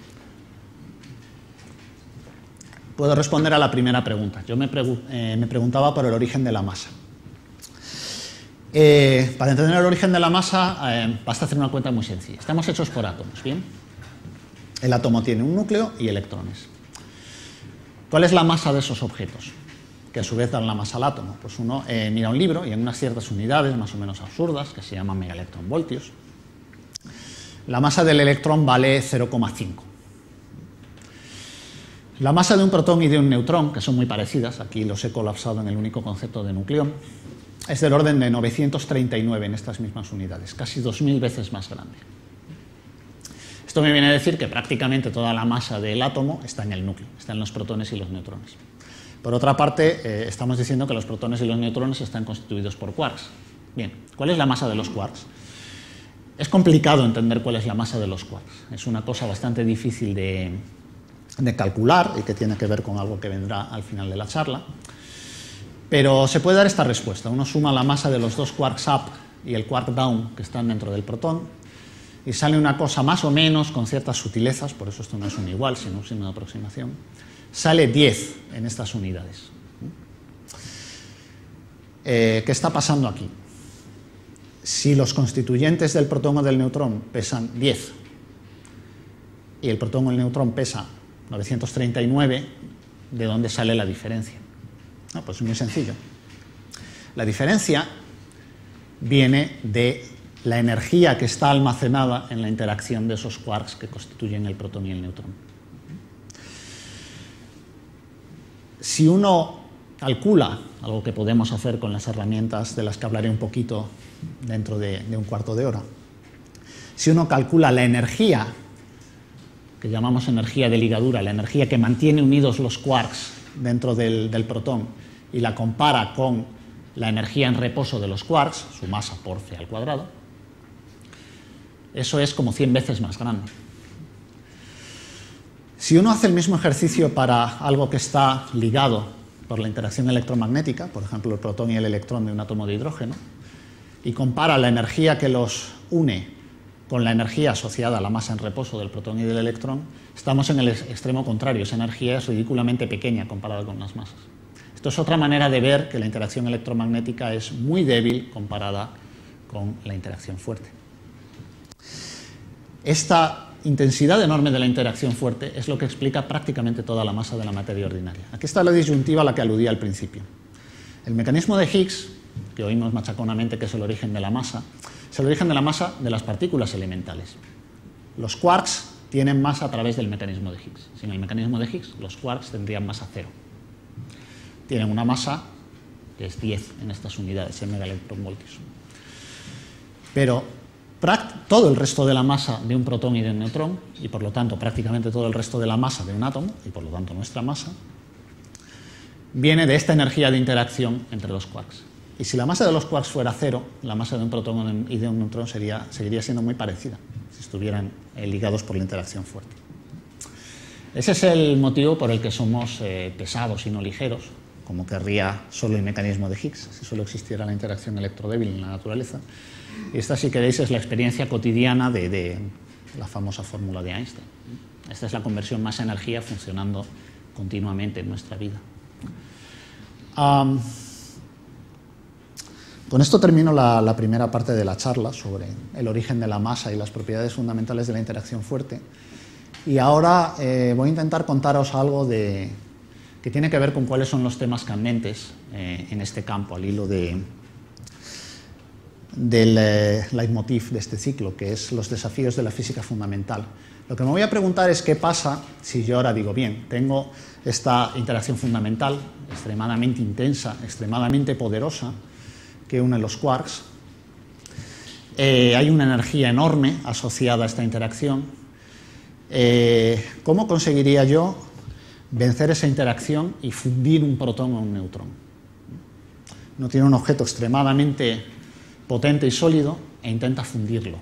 Puedo responder a la primera pregunta. Yo me preguntaba por el origen de la masa. Para entender el origen de la masa, basta hacer una cuenta muy sencilla. Estamos hechos por átomos, ¿bien? El átomo tiene un núcleo y electrones. ¿Cuál es la masa de esos objetos? Que a su vez dan la masa al átomo. Pues uno mira un libro y en unas ciertas unidades más o menos absurdas, que se llaman megaelectronvoltios, la masa del electrón vale 0,5. La masa de un protón y de un neutrón, que son muy parecidas, aquí los he colapsado en el único concepto de nucleón, es del orden de 939 en estas mismas unidades, casi 2000 veces más grande. Esto me viene a decir que prácticamente toda la masa del átomo está en el núcleo, está en los protones y los neutrones. Por otra parte, estamos diciendo que los protones y los neutrones están constituidos por quarks. Bien, ¿cuál es la masa de los quarks? Es complicado entender cuál es la masa de los quarks. Es una cosa bastante difícil de calcular y que tiene que ver con algo que vendrá al final de la charla. Pero se puede dar esta respuesta. Uno suma la masa de los dos quarks up y el quark down que están dentro del protón y sale una cosa más o menos con ciertas sutilezas, por eso esto no es un igual, sino un signo de aproximación. Sale 10 en estas unidades. ¿Qué está pasando aquí? Si los constituyentes del protón o del neutrón pesan 10 y el protón o el neutrón pesa 939, ¿de dónde sale la diferencia? No, pues muy sencillo. La diferencia viene de la energía que está almacenada en la interacción de esos quarks que constituyen el protón y el neutrón. Si uno calcula, algo que podemos hacer con las herramientas de las que hablaré un poquito dentro de un cuarto de hora, si uno calcula la energía que llamamos energía de ligadura, la energía que mantiene unidos los quarks dentro del protón, y la compara con la energía en reposo de los quarks, su masa por c al cuadrado, eso es como 100 veces más grande. Si uno hace el mismo ejercicio para algo que está ligado por la interacción electromagnética, por ejemplo, el protón y el electrón de un átomo de hidrógeno, y compara la energía que los une con la energía asociada a la masa en reposo del protón y del electrón, estamos en el extremo contrario. Esa energía es ridículamente pequeña comparada con las masas. Esto es otra manera de ver que la interacción electromagnética es muy débil comparada con la interacción fuerte. Esta intensidad enorme de la interacción fuerte es lo que explica prácticamente toda la masa de la materia ordinaria. Aquí está la disyuntiva a la que aludía al principio. El mecanismo de Higgs, que oímos machaconamente que es el origen de la masa, es el origen de la masa de las partículas elementales. Los quarks tienen masa a través del mecanismo de Higgs. Sin el mecanismo de Higgs, los quarks tendrían masa cero. Tienen una masa que es 10 en estas unidades, en megaelectronvoltios. Pero todo el resto de la masa de un protón y de un neutrón, y por lo tanto prácticamente todo el resto de la masa de un átomo, y por lo tanto nuestra masa, viene de esta energía de interacción entre los quarks. Y si la masa de los quarks fuera cero, la masa de un protón y de un neutrón seguiría siendo muy parecida, si estuvieran ligados por la interacción fuerte. Ese es el motivo por el que somos pesados y no ligeros, como querría solo el mecanismo de Higgs, si solo existiera la interacción electrodébil en la naturaleza. Y esta, si queréis, es la experiencia cotidiana de la famosa fórmula de Einstein. Esta es la conversión masa-energía funcionando continuamente en nuestra vida. Con esto termino la primera parte de la charla sobre el origen de la masa y las propiedades fundamentales de la interacción fuerte. Y ahora voy a intentar contaros algo que tiene que ver con cuáles son los temas candentes en este campo, al hilo del leitmotiv de este ciclo, que es los desafíos de la física fundamental. Lo que me voy a preguntar es qué pasa si yo ahora digo, bien, tengo esta interacción fundamental extremadamente intensa, extremadamente poderosa, que une los quarks. Hay una energía enorme asociada a esta interacción. ¿Cómo conseguiría yo vencer esa interacción y fundir un protón o un neutrón? Uno tiene un objeto extremadamente potente y sólido e intenta fundirlo.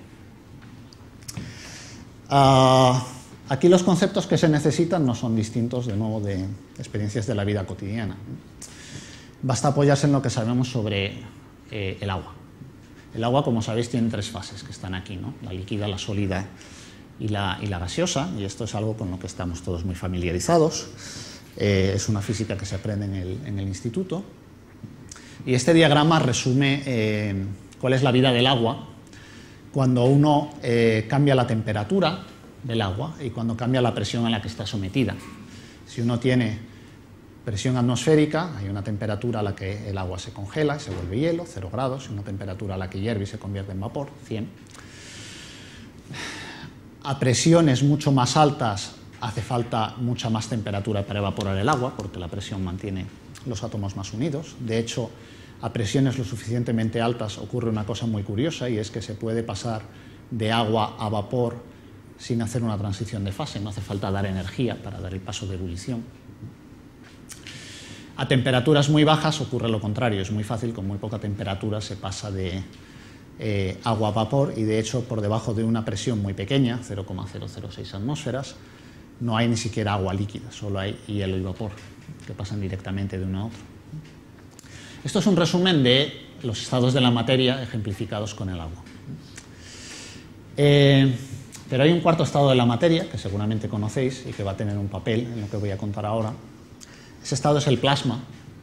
Aquí los conceptos que se necesitan no son distintos, de nuevo, de experiencias de la vida cotidiana. Basta apoyarse en lo que sabemos sobre el agua. El agua, como sabéis, tiene tres fases que están aquí, ¿no? La líquida, la sólida y la gaseosa, y esto es algo con lo que estamos todos muy familiarizados. Es una física que se aprende en el instituto. Y este diagrama resume cuál es la vida del agua cuando uno cambia la temperatura del agua y cuando cambia la presión a la que está sometida. Si uno tiene presión atmosférica, hay una temperatura a la que el agua se congela y se vuelve hielo, 0 grados, y una temperatura a la que hierve y se convierte en vapor, 100. A presiones mucho más altas hace falta mucha más temperatura para evaporar el agua, porque la presión mantiene los átomos más unidos. De hecho, a presiones lo suficientemente altas ocurre una cosa muy curiosa, y es que se puede pasar de agua a vapor sin hacer una transición de fase. No hace falta dar energía para dar el paso de ebullición. A temperaturas muy bajas ocurre lo contrario. Es muy fácil, con muy poca temperatura se pasa de agua a vapor, y de hecho por debajo de una presión muy pequeña, 0,006 atmósferas, no hay ni siquiera agua líquida, solo hay hielo y vapor que pasan directamente de uno a otro. Esto es un resumen de los estados de la materia ejemplificados con el agua. Pero hay un cuarto estado de la materia que seguramente conocéis y que va a tener un papel en lo que voy a contar ahora. Ese estado es el plasma,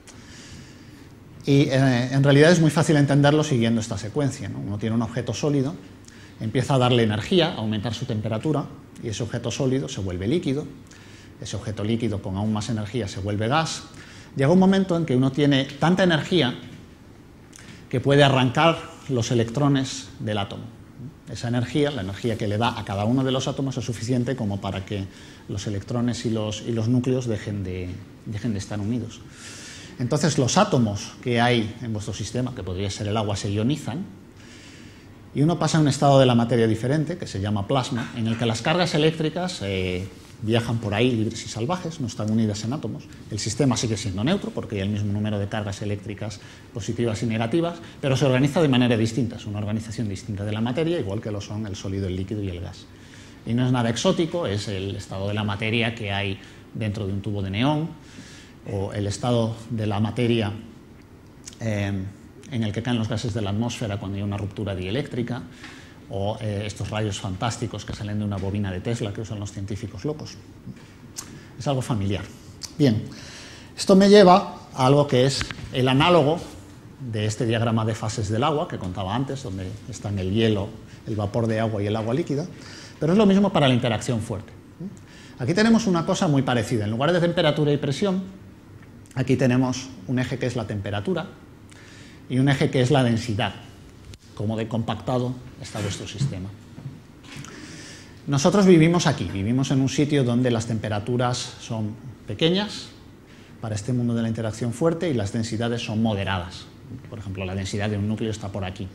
y en realidad es muy fácil entenderlo siguiendo esta secuencia, ¿no? Uno tiene un objeto sólido, empieza a darle energía, a aumentar su temperatura, y ese objeto sólido se vuelve líquido. Ese objeto líquido con aún más energía se vuelve gas. Llega un momento en que uno tiene tanta energía que puede arrancar los electrones del átomo. Esa energía, la energía que le da a cada uno de los átomos, es suficiente como para que los electrones y los núcleos dejen de estar unidos. Entonces los átomos que hay en vuestro sistema, que podría ser el agua, se ionizan, y uno pasa a un estado de la materia diferente, que se llama plasma, en el que las cargas eléctricas viajan por ahí libres y salvajes, no están unidas en átomos. El sistema sigue siendo neutro, porque hay el mismo número de cargas eléctricas positivas y negativas, pero se organiza de manera distinta, es una organización distinta de la materia, igual que lo son el sólido, el líquido y el gas. Y no es nada exótico, es el estado de la materia que hay dentro de un tubo de neón, o el estado de la materia en el que caen los gases de la atmósfera cuando hay una ruptura dieléctrica, o estos rayos fantásticos que salen de una bobina de Tesla que usan los científicos locos. Es algo familiar. Bien, esto me lleva a algo que es el análogo de este diagrama de fases del agua que contaba antes, donde están el hielo, el vapor de agua y el agua líquida, pero es lo mismo para la interacción fuerte. Aquí tenemos una cosa muy parecida. En lugar de temperatura y presión, aquí tenemos un eje que es la temperatura y un eje que es la densidad. Como de compactado está vuestro sistema. Nosotros vivimos aquí, vivimos en un sitio donde las temperaturas son pequeñas para este mundo de la interacción fuerte y las densidades son moderadas. Por ejemplo, la densidad de un núcleo está por aquí.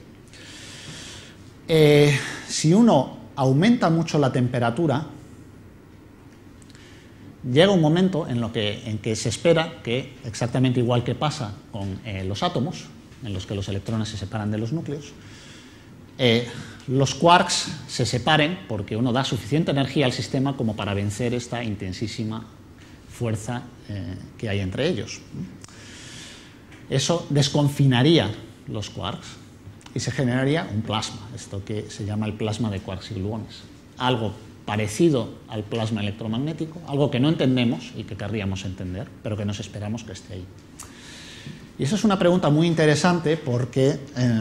Si uno aumenta mucho la temperatura, llega un momento en que se espera que, exactamente igual que pasa con los átomos, en los que los electrones se separan de los núcleos, los quarks se separen porque uno da suficiente energía al sistema como para vencer esta intensísima fuerza que hay entre ellos. Eso desconfinaría los quarks y se generaría un plasma, esto que se llama el plasma de quarks y gluones. Algo parecido al plasma electromagnético, algo que no entendemos y que querríamos entender, pero que nos esperamos que esté ahí. Y esa es una pregunta muy interesante porque,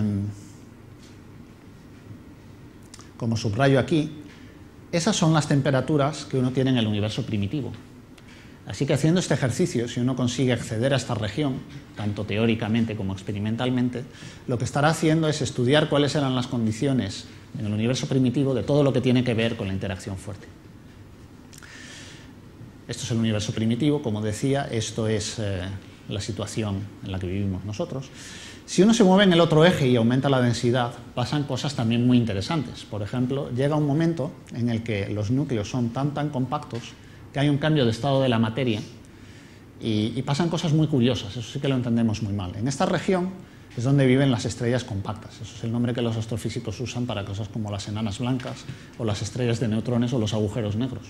como subrayo aquí, esas son las temperaturas que uno tiene en el universo primitivo. Así que haciendo este ejercicio, si uno consigue acceder a esta región, tanto teóricamente como experimentalmente, lo que estará haciendo es estudiar cuáles eran las condiciones en el universo primitivo de todo lo que tiene que ver con la interacción fuerte. Esto es el universo primitivo, como decía, esto es la situación en la que vivimos nosotros. Si uno se mueve en el otro eje y aumenta la densidad, pasan cosas también muy interesantes. Por ejemplo, llega un momento en el que los núcleos son tan compactos que hay un cambio de estado de la materia y pasan cosas muy curiosas, eso sí que lo entendemos muy mal. En esta región es donde viven las estrellas compactas, eso es el nombre que los astrofísicos usan para cosas como las enanas blancas o las estrellas de neutrones o los agujeros negros.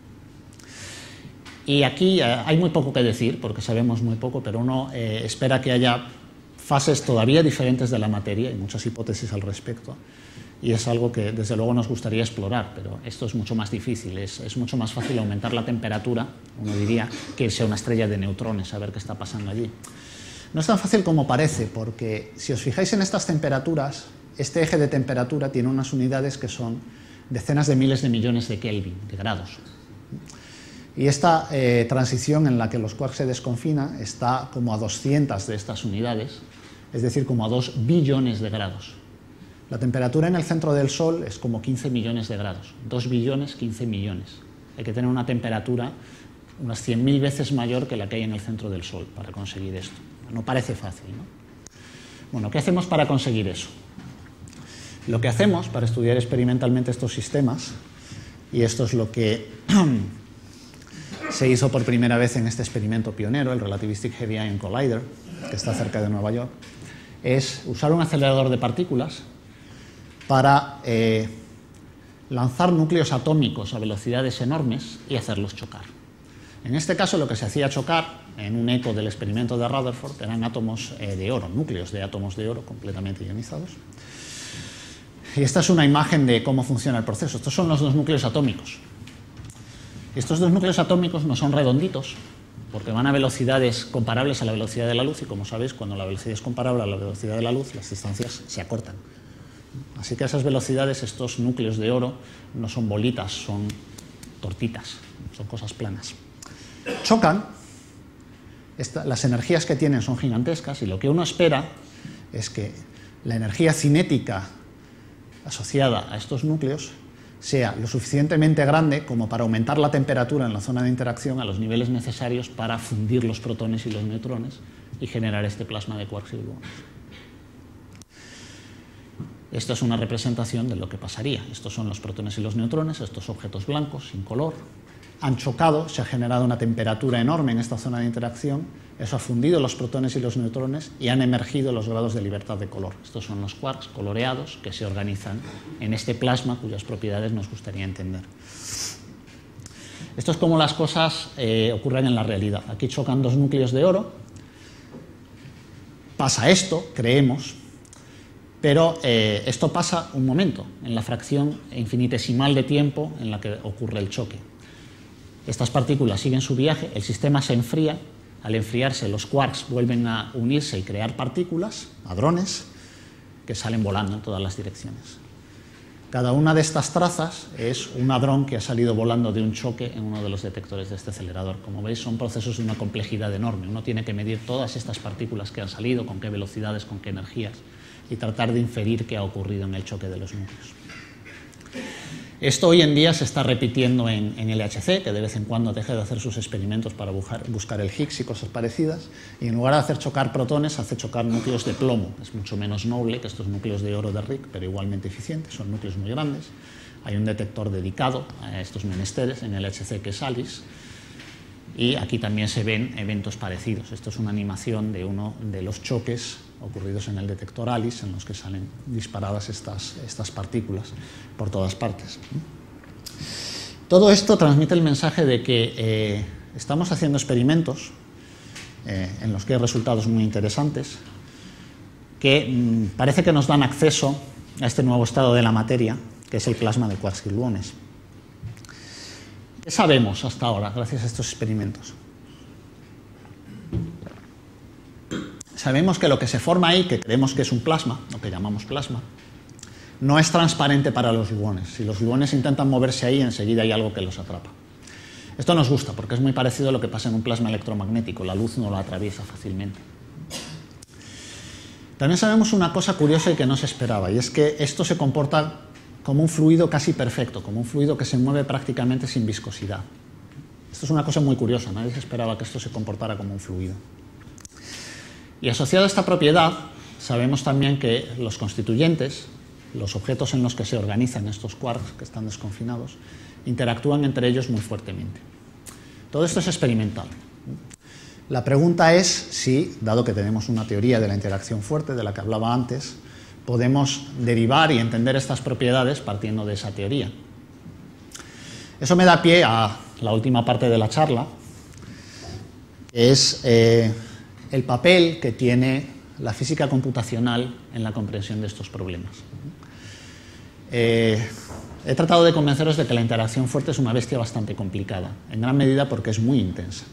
Y aquí hay muy poco que decir, porque sabemos muy poco, pero uno espera que haya fases todavía diferentes de la materia, hay muchas hipótesis al respecto, y es algo que desde luego nos gustaría explorar, pero esto es mucho más difícil, es mucho más fácil aumentar la temperatura, uno diría, que irse a una estrella de neutrones a ver qué está pasando allí. No es tan fácil como parece, porque si os fijáis en estas temperaturas, este eje de temperatura tiene unas unidades que son decenas de miles de millones de Kelvin, de grados. Y esta transición en la que los quarks se desconfina está como a 200 de estas unidades, es decir, como a 2 billones de grados. La temperatura en el centro del Sol es como 15 millones de grados, 2 billones, 15 millones. Hay que tener una temperatura unas 100.000 veces mayor que la que hay en el centro del Sol para conseguir esto. No parece fácil, ¿no? Bueno, ¿qué hacemos para conseguir eso? Lo que hacemos para estudiar experimentalmente estos sistemas, y esto es lo que se hizo por primera vez en este experimento pionero, el Relativistic Heavy Ion Collider, que está cerca de Nueva York, es usar un acelerador de partículas para lanzar núcleos atómicos a velocidades enormes y hacerlos chocar. En este caso, lo que se hacía chocar, en un eco del experimento de Rutherford, eran átomos de oro, núcleos de átomos de oro completamente ionizados. Y esta es una imagen de cómo funciona el proceso. Estos son los dos núcleos atómicos. Estos dos núcleos atómicos no son redonditos, porque van a velocidades comparables a la velocidad de la luz, y como sabéis, cuando la velocidad es comparable a la velocidad de la luz, las distancias se acortan. Así que a esas velocidades, estos núcleos de oro no son bolitas, son tortitas, son cosas planas. Chocan, las energías que tienen son gigantescas, y lo que uno espera es que la energía cinética asociada a estos núcleos sea lo suficientemente grande como para aumentar la temperatura en la zona de interacción a los niveles necesarios para fundir los protones y los neutrones y generar este plasma de quarks y gluones. Esta es una representación de lo que pasaría. Estos son los protones y los neutrones, estos objetos blancos, sin color. Han chocado, se ha generado una temperatura enorme en esta zona de interacción, eso ha fundido los protones y los neutrones y han emergido los grados de libertad de color. Estos son los quarks coloreados que se organizan en este plasma cuyas propiedades nos gustaría entender. Esto es como las cosas ocurren en la realidad. Aquí chocan dos núcleos de oro, pasa esto, creemos, pero esto pasa un momento, en la fracción infinitesimal de tiempo en la que ocurre el choque. Estas partículas siguen su viaje, el sistema se enfría, al enfriarse los quarks vuelven a unirse y crear partículas, hadrones, que salen volando en todas las direcciones. Cada una de estas trazas es un hadrón que ha salido volando de un choque en uno de los detectores de este acelerador. Como veis, son procesos de una complejidad enorme. Uno tiene que medir todas estas partículas que han salido, con qué velocidades, con qué energías, y tratar de inferir qué ha ocurrido en el choque de los núcleos. Esto hoy en día se está repitiendo en LHC, que de vez en cuando deja de hacer sus experimentos para buscar el Higgs y cosas parecidas, y en lugar de hacer chocar protones, hace chocar núcleos de plomo. Es mucho menos noble que estos núcleos de oro de Rick, pero igualmente eficientes, son núcleos muy grandes. Hay un detector dedicado a estos menesteres en LHC que es ALICE, y aquí también se ven eventos parecidos. Esto es una animación de uno de los choques ocurridos en el detector ALICE, en los que salen disparadas estas partículas por todas partes. Todo esto transmite el mensaje de que estamos haciendo experimentos en los que hay resultados muy interesantes que parece que nos dan acceso a este nuevo estado de la materia, que es el plasma de quarks y gluones. ¿Qué sabemos hasta ahora gracias a estos experimentos? Sabemos que lo que se forma ahí, que creemos que es un plasma, lo que llamamos plasma, no es transparente para los gluones. Si los gluones intentan moverse ahí, enseguida hay algo que los atrapa. Esto nos gusta porque es muy parecido a lo que pasa en un plasma electromagnético. La luz no lo atraviesa fácilmente. También sabemos una cosa curiosa y que no se esperaba, y es que esto se comporta como un fluido casi perfecto, como un fluido que se mueve prácticamente sin viscosidad. Esto es una cosa muy curiosa, nadie se esperaba que esto se comportara como un fluido. Y asociado a esta propiedad, sabemos también que los constituyentes, los objetos en los que se organizan estos quarks que están desconfinados, interactúan entre ellos muy fuertemente. Todo esto es experimental. La pregunta es si, dado que tenemos una teoría de la interacción fuerte de la que hablaba antes, podemos derivar y entender estas propiedades partiendo de esa teoría. Eso me da pie a la última parte de la charla, que es el papel que tiene la física computacional en la comprensión de estos problemas. He tratado de convenceros de que la interacción fuerte es una bestia bastante complicada, en gran medida porque es muy intensa.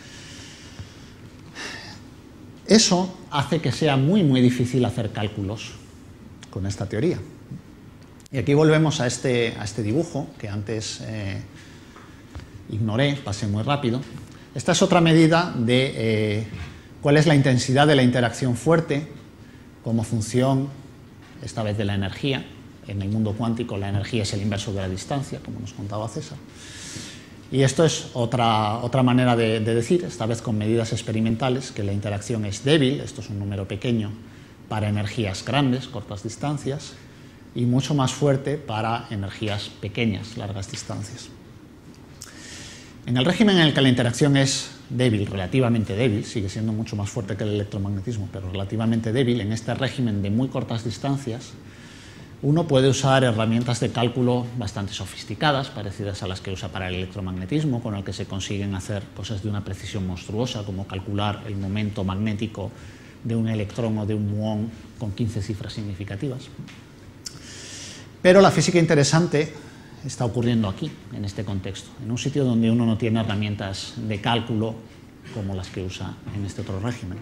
Eso hace que sea muy, muy difícil hacer cálculos con esta teoría. Y aquí volvemos a este dibujo que antes ignoré, pasé muy rápido. Esta es otra medida de cuál es la intensidad de la interacción fuerte como función, esta vez de la energía. En el mundo cuántico la energía es el inverso de la distancia, como nos contaba César. Y esto es otra manera de decir, esta vez con medidas experimentales, que la interacción es débil, esto es un número pequeño, para energías grandes, cortas distancias, y mucho más fuerte para energías pequeñas, largas distancias. En el régimen en el que la interacción es débil, relativamente débil, sigue siendo mucho más fuerte que el electromagnetismo, pero relativamente débil, en este régimen de muy cortas distancias, uno puede usar herramientas de cálculo bastante sofisticadas, parecidas a las que usa para el electromagnetismo, con el que se consiguen hacer cosas de una precisión monstruosa, como calcular el momento magnético de un electrón o de un muón con 15 cifras significativas. Pero la física interesante está ocurriendo aquí, en este contexto, en un sitio donde uno no tiene herramientas de cálculo como las que usa en este otro régimen.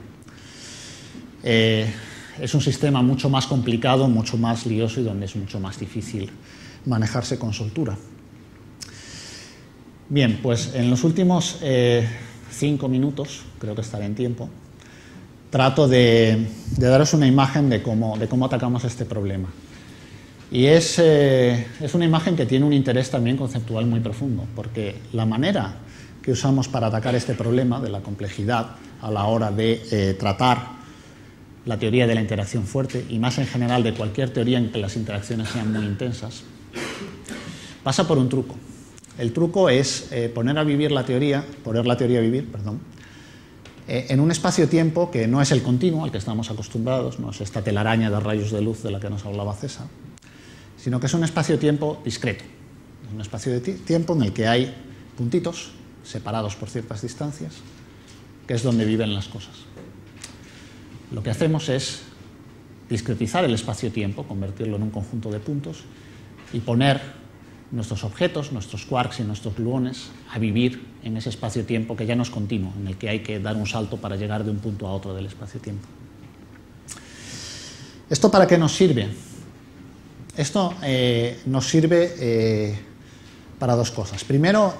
Es un sistema mucho más complicado, mucho más lioso y donde es mucho más difícil manejarse con soltura. Bien, pues en los últimos 5 minutos, creo que estaré en tiempo, trato de daros una imagen de cómo atacamos este problema. Y es una imagen que tiene un interés también conceptual muy profundo, porque la manera que usamos para atacar este problema de la complejidad a la hora de tratar la teoría de la interacción fuerte y más en general de cualquier teoría en que las interacciones sean muy intensas, pasa por un truco. El truco es poner la teoría a vivir, en un espacio-tiempo que no es el continuo al que estamos acostumbrados, no es esta telaraña de rayos de luz de la que nos hablaba César, sino que es un espacio-tiempo discreto, un espacio de tiempo en el que hay puntitos separados por ciertas distancias, que es donde viven las cosas. Lo que hacemos es discretizar el espacio-tiempo, convertirlo en un conjunto de puntos y poner nuestros objetos, nuestros quarks y nuestros gluones a vivir en ese espacio-tiempo que ya no es continuo, en el que hay que dar un salto para llegar de un punto a otro del espacio-tiempo. ¿Esto para qué nos sirve? Esto nos sirve para dos cosas. Primero,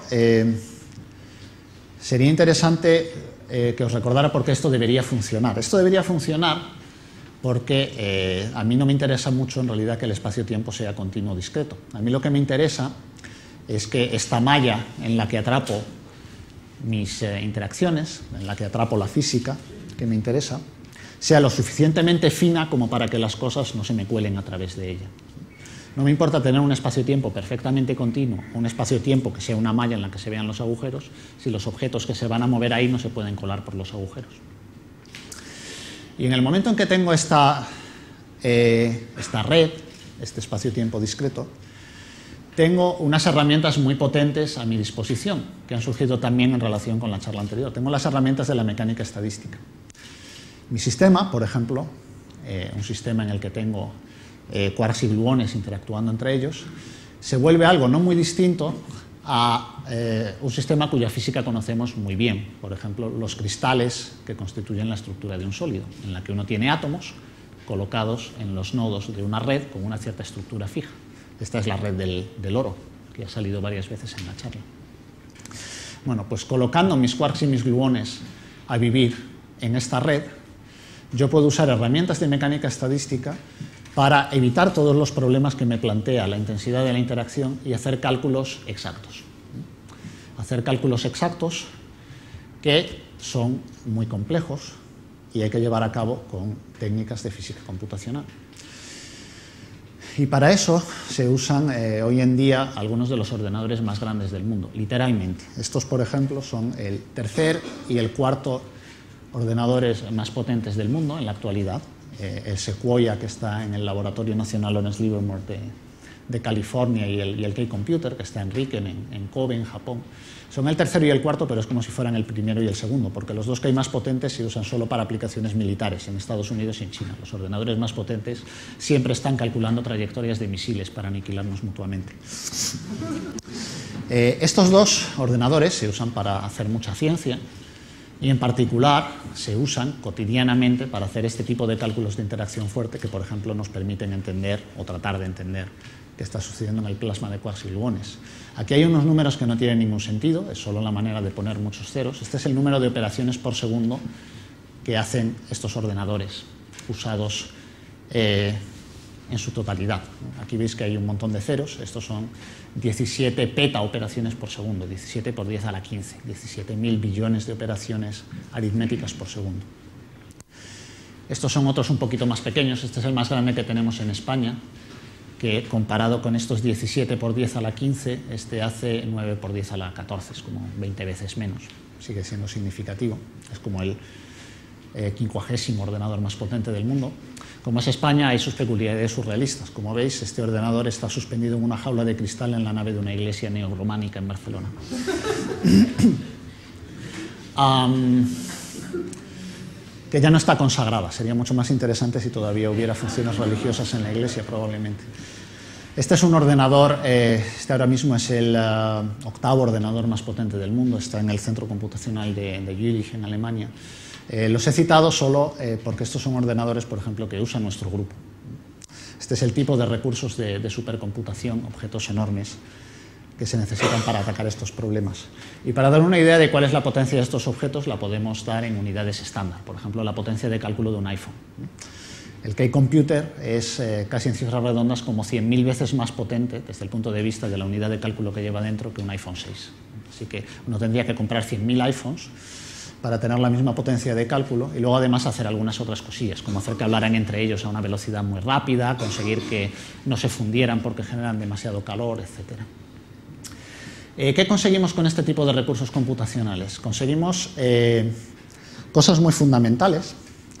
sería interesante que os recordara por qué esto debería funcionar. Esto debería funcionar porque a mí no me interesa mucho en realidad que el espacio-tiempo sea continuo o discreto. A mí lo que me interesa es que esta malla en la que atrapo mis interacciones, en la que atrapo la física que me interesa, sea lo suficientemente fina como para que las cosas no se me cuelen a través de ella. No me importa tener un espacio-tiempo perfectamente continuo, un espacio-tiempo que sea una malla en la que se vean los agujeros, si los objetos que se van a mover ahí no se pueden colar por los agujeros. Y en el momento en que tengo esta red, este espacio-tiempo discreto, tengo unas herramientas muy potentes a mi disposición, que han surgido también en relación con la charla anterior. Tengo las herramientas de la mecánica estadística. Mi sistema, por ejemplo, un sistema en el que tengo quarks y gluones interactuando entre ellos, se vuelve algo no muy distinto a un sistema cuya física conocemos muy bien. Por ejemplo, los cristales que constituyen la estructura de un sólido, en la que uno tiene átomos colocados en los nodos de una red con una cierta estructura fija. Esta es la red del oro, que ha salido varias veces en la charla. Bueno, pues colocando mis quarks y mis gluones a vivir en esta red, yo puedo usar herramientas de mecánica estadística para evitar todos los problemas que me plantea la intensidad de la interacción y hacer cálculos exactos. Hacer cálculos exactos que son muy complejos y hay que llevar a cabo con técnicas de física computacional. Y para eso se usan hoy en día algunos de los ordenadores más grandes del mundo, literalmente. Estos, por ejemplo, son el tercer y el cuarto ordenadores más potentes del mundo en la actualidad. El Sequoia, que está en el Laboratorio Nacional Lawrence Livermore de California, y el K-Computer, que está en Riken, en Kobe, en Japón. Son el tercero y el cuarto, pero es como si fueran el primero y el segundo, porque los dos que hay más potentes se usan solo para aplicaciones militares en Estados Unidos y en China. Los ordenadores más potentes siempre están calculando trayectorias de misiles para aniquilarnos mutuamente. Estos dos ordenadores se usan para hacer mucha ciencia, y en particular se usan cotidianamente para hacer este tipo de cálculos de interacción fuerte que, por ejemplo, nos permiten entender o tratar de entender qué está sucediendo en el plasma de quarks y gluones. Aquí hay unos números que no tienen ningún sentido, es solo la manera de poner muchos ceros. Este es el número de operaciones por segundo que hacen estos ordenadores usados en su totalidad. Aquí veis que hay un montón de ceros, estos son 17 peta operaciones por segundo, 17 por 10 a la 15, 17.000 billones de operaciones aritméticas por segundo. Estos son otros un poquito más pequeños, este es el más grande que tenemos en España, que comparado con estos 17 por 10 a la 15, este hace 9 por 10 a la 14, es como 20 veces menos, sigue siendo significativo, es como el 50º ordenador más potente del mundo. Como es España, hay sus peculiaridades surrealistas. Como veis, este ordenador está suspendido en una jaula de cristal en la nave de una iglesia neorrománica en Barcelona. Que ya no está consagrada. Sería mucho más interesante si todavía hubiera funciones religiosas en la iglesia, probablemente. Este es un ordenador, este ahora mismo es el octavo ordenador más potente del mundo, está en el centro computacional de Jülich, en Alemania. Los he citado solo porque estos son ordenadores, por ejemplo, que usa nuestro grupo. Este es el tipo de recursos de supercomputación, objetos enormes, que se necesitan para atacar estos problemas. Y para dar una idea de cuál es la potencia de estos objetos, la podemos dar en unidades estándar. Por ejemplo, la potencia de cálculo de un iPhone. El K-Computer es casi en cifras redondas como 100.000 veces más potente desde el punto de vista de la unidad de cálculo que lleva dentro que un iPhone 6. Así que uno tendría que comprar 100.000 iPhones para tener la misma potencia de cálculo y luego además hacer algunas otras cosillas, como hacer que hablaran entre ellos a una velocidad muy rápida, conseguir que no se fundieran porque generan demasiado calor, etc. ¿Qué conseguimos con este tipo de recursos computacionales? Conseguimos cosas muy fundamentales.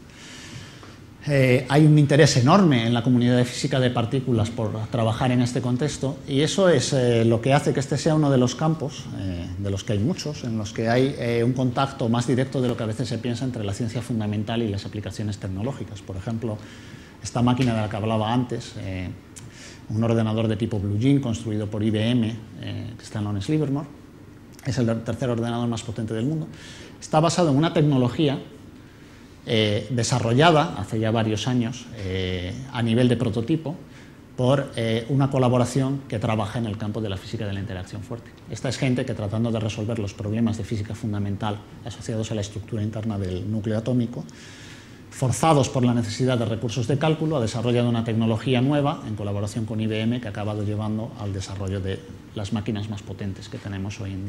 Hay un interés enorme en la comunidad de física de partículas por trabajar en este contexto y eso es lo que hace que este sea uno de los campos, de los que hay muchos, en los que hay un contacto más directo de lo que a veces se piensa entre la ciencia fundamental y las aplicaciones tecnológicas. Por ejemplo, esta máquina de la que hablaba antes, un ordenador de tipo Blue Gene construido por IBM, que está en Lawrence Livermore, es el tercer ordenador más potente del mundo, está basado en una tecnología desarrollada hace ya varios años a nivel de prototipo por una colaboración que trabaja en el campo de la física de la interacción fuerte. Esta es gente que, tratando de resolver los problemas de física fundamental asociados a la estructura interna del núcleo atómico, forzados por la necesidad de recursos de cálculo, ha desarrollado una tecnología nueva en colaboración con IBM que ha acabado llevando al desarrollo de las máquinas más potentes que tenemos hoy en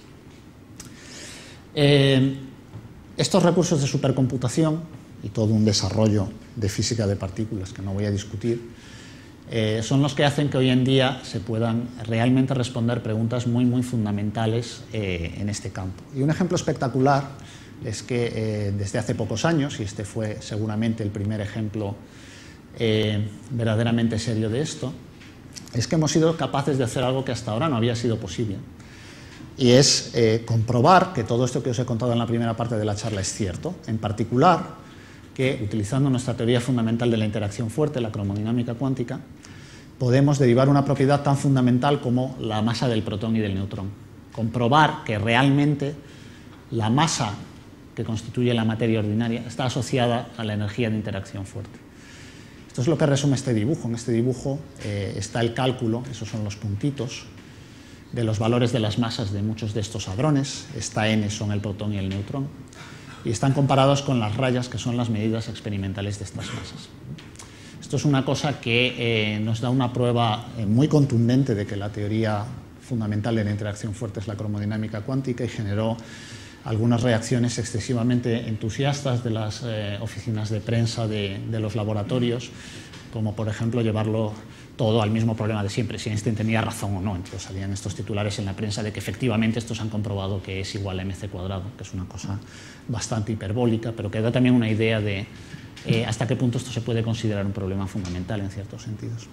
día. Estos recursos de supercomputación y todo un desarrollo de física de partículas que no voy a discutir son los que hacen que hoy en día se puedan realmente responder preguntas muy fundamentales en este campo. Y un ejemplo espectacular es que desde hace pocos años, y este fue seguramente el primer ejemplo verdaderamente serio de esto, es que hemos sido capaces de hacer algo que hasta ahora no había sido posible. Y es comprobar que todo esto que os he contado en la primera parte de la charla es cierto. En particular, que utilizando nuestra teoría fundamental de la interacción fuerte, la cromodinámica cuántica, podemos derivar una propiedad tan fundamental como la masa del protón y del neutrón. Comprobar que realmente la masa que constituye la materia ordinaria está asociada a la energía de interacción fuerte. Esto es lo que resume este dibujo. En este dibujo está el cálculo, esos son los puntitos, de los valores de las masas de muchos de estos hadrones. Esta n son el protón y el neutrón, y están comparados con las rayas, que son las medidas experimentales de estas masas. Esto es una cosa que nos da una prueba muy contundente de que la teoría fundamental de la interacción fuerte es la cromodinámica cuántica, y generó algunas reacciones excesivamente entusiastas de las oficinas de prensa de los laboratorios, como por ejemplo llevarlo todo al mismo problema de siempre, si Einstein tenía razón o no. Entonces salían estos titulares en la prensa de que efectivamente estos han comprobado que es igual a mc cuadrado, que es una cosa bastante hiperbólica, pero que da también una idea de hasta qué punto esto se puede considerar un problema fundamental en ciertos sentidos.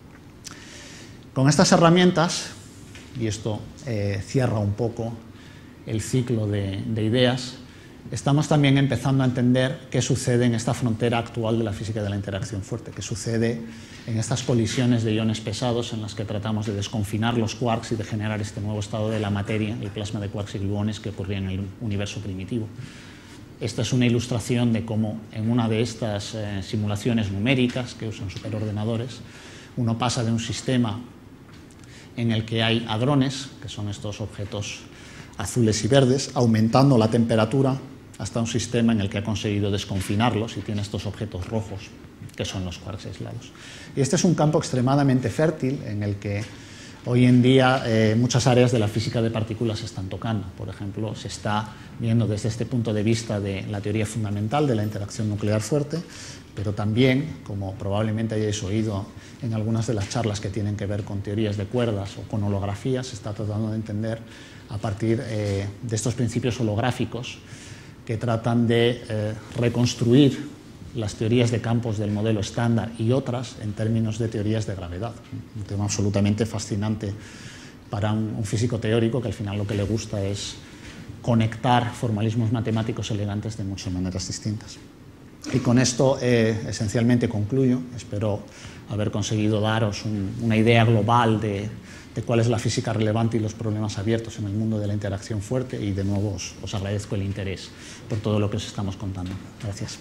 Con estas herramientas, y esto cierra un poco el ciclo de ideas, estamos también empezando a entender qué sucede en esta frontera actual de la física de la interacción fuerte, qué sucede en estas colisiones de iones pesados en las que tratamos de desconfinar los quarks y de generar este nuevo estado de la materia, el plasma de quarks y gluones que ocurría en el universo primitivo. Esta es una ilustración de cómo en una de estas simulaciones numéricas que usan superordenadores, uno pasa de un sistema en el que hay hadrones, que son estos objetos azules y verdes, aumentando la temperatura hasta un sistema en el que ha conseguido desconfinarlos y tiene estos objetos rojos, que son los quarks aislados. Y este es un campo extremadamente fértil en el que hoy en día muchas áreas de la física de partículas se están tocando. Por ejemplo, se está viendo desde este punto de vista de la teoría fundamental de la interacción nuclear fuerte, pero también, como probablemente hayáis oído en algunas de las charlas que tienen que ver con teorías de cuerdas o con holografías, se está tratando de entender a partir de estos principios holográficos que tratan de reconstruir las teorías de campos del modelo estándar y otras en términos de teorías de gravedad. Un tema absolutamente fascinante para un físico teórico que al final lo que le gusta es conectar formalismos matemáticos elegantes de muchas maneras distintas. Y con esto esencialmente concluyo. Espero haber conseguido daros una idea global de cuál es la física relevante y los problemas abiertos en el mundo de la interacción fuerte, y de nuevo os agradezco el interés por todo lo que os estamos contando. Gracias.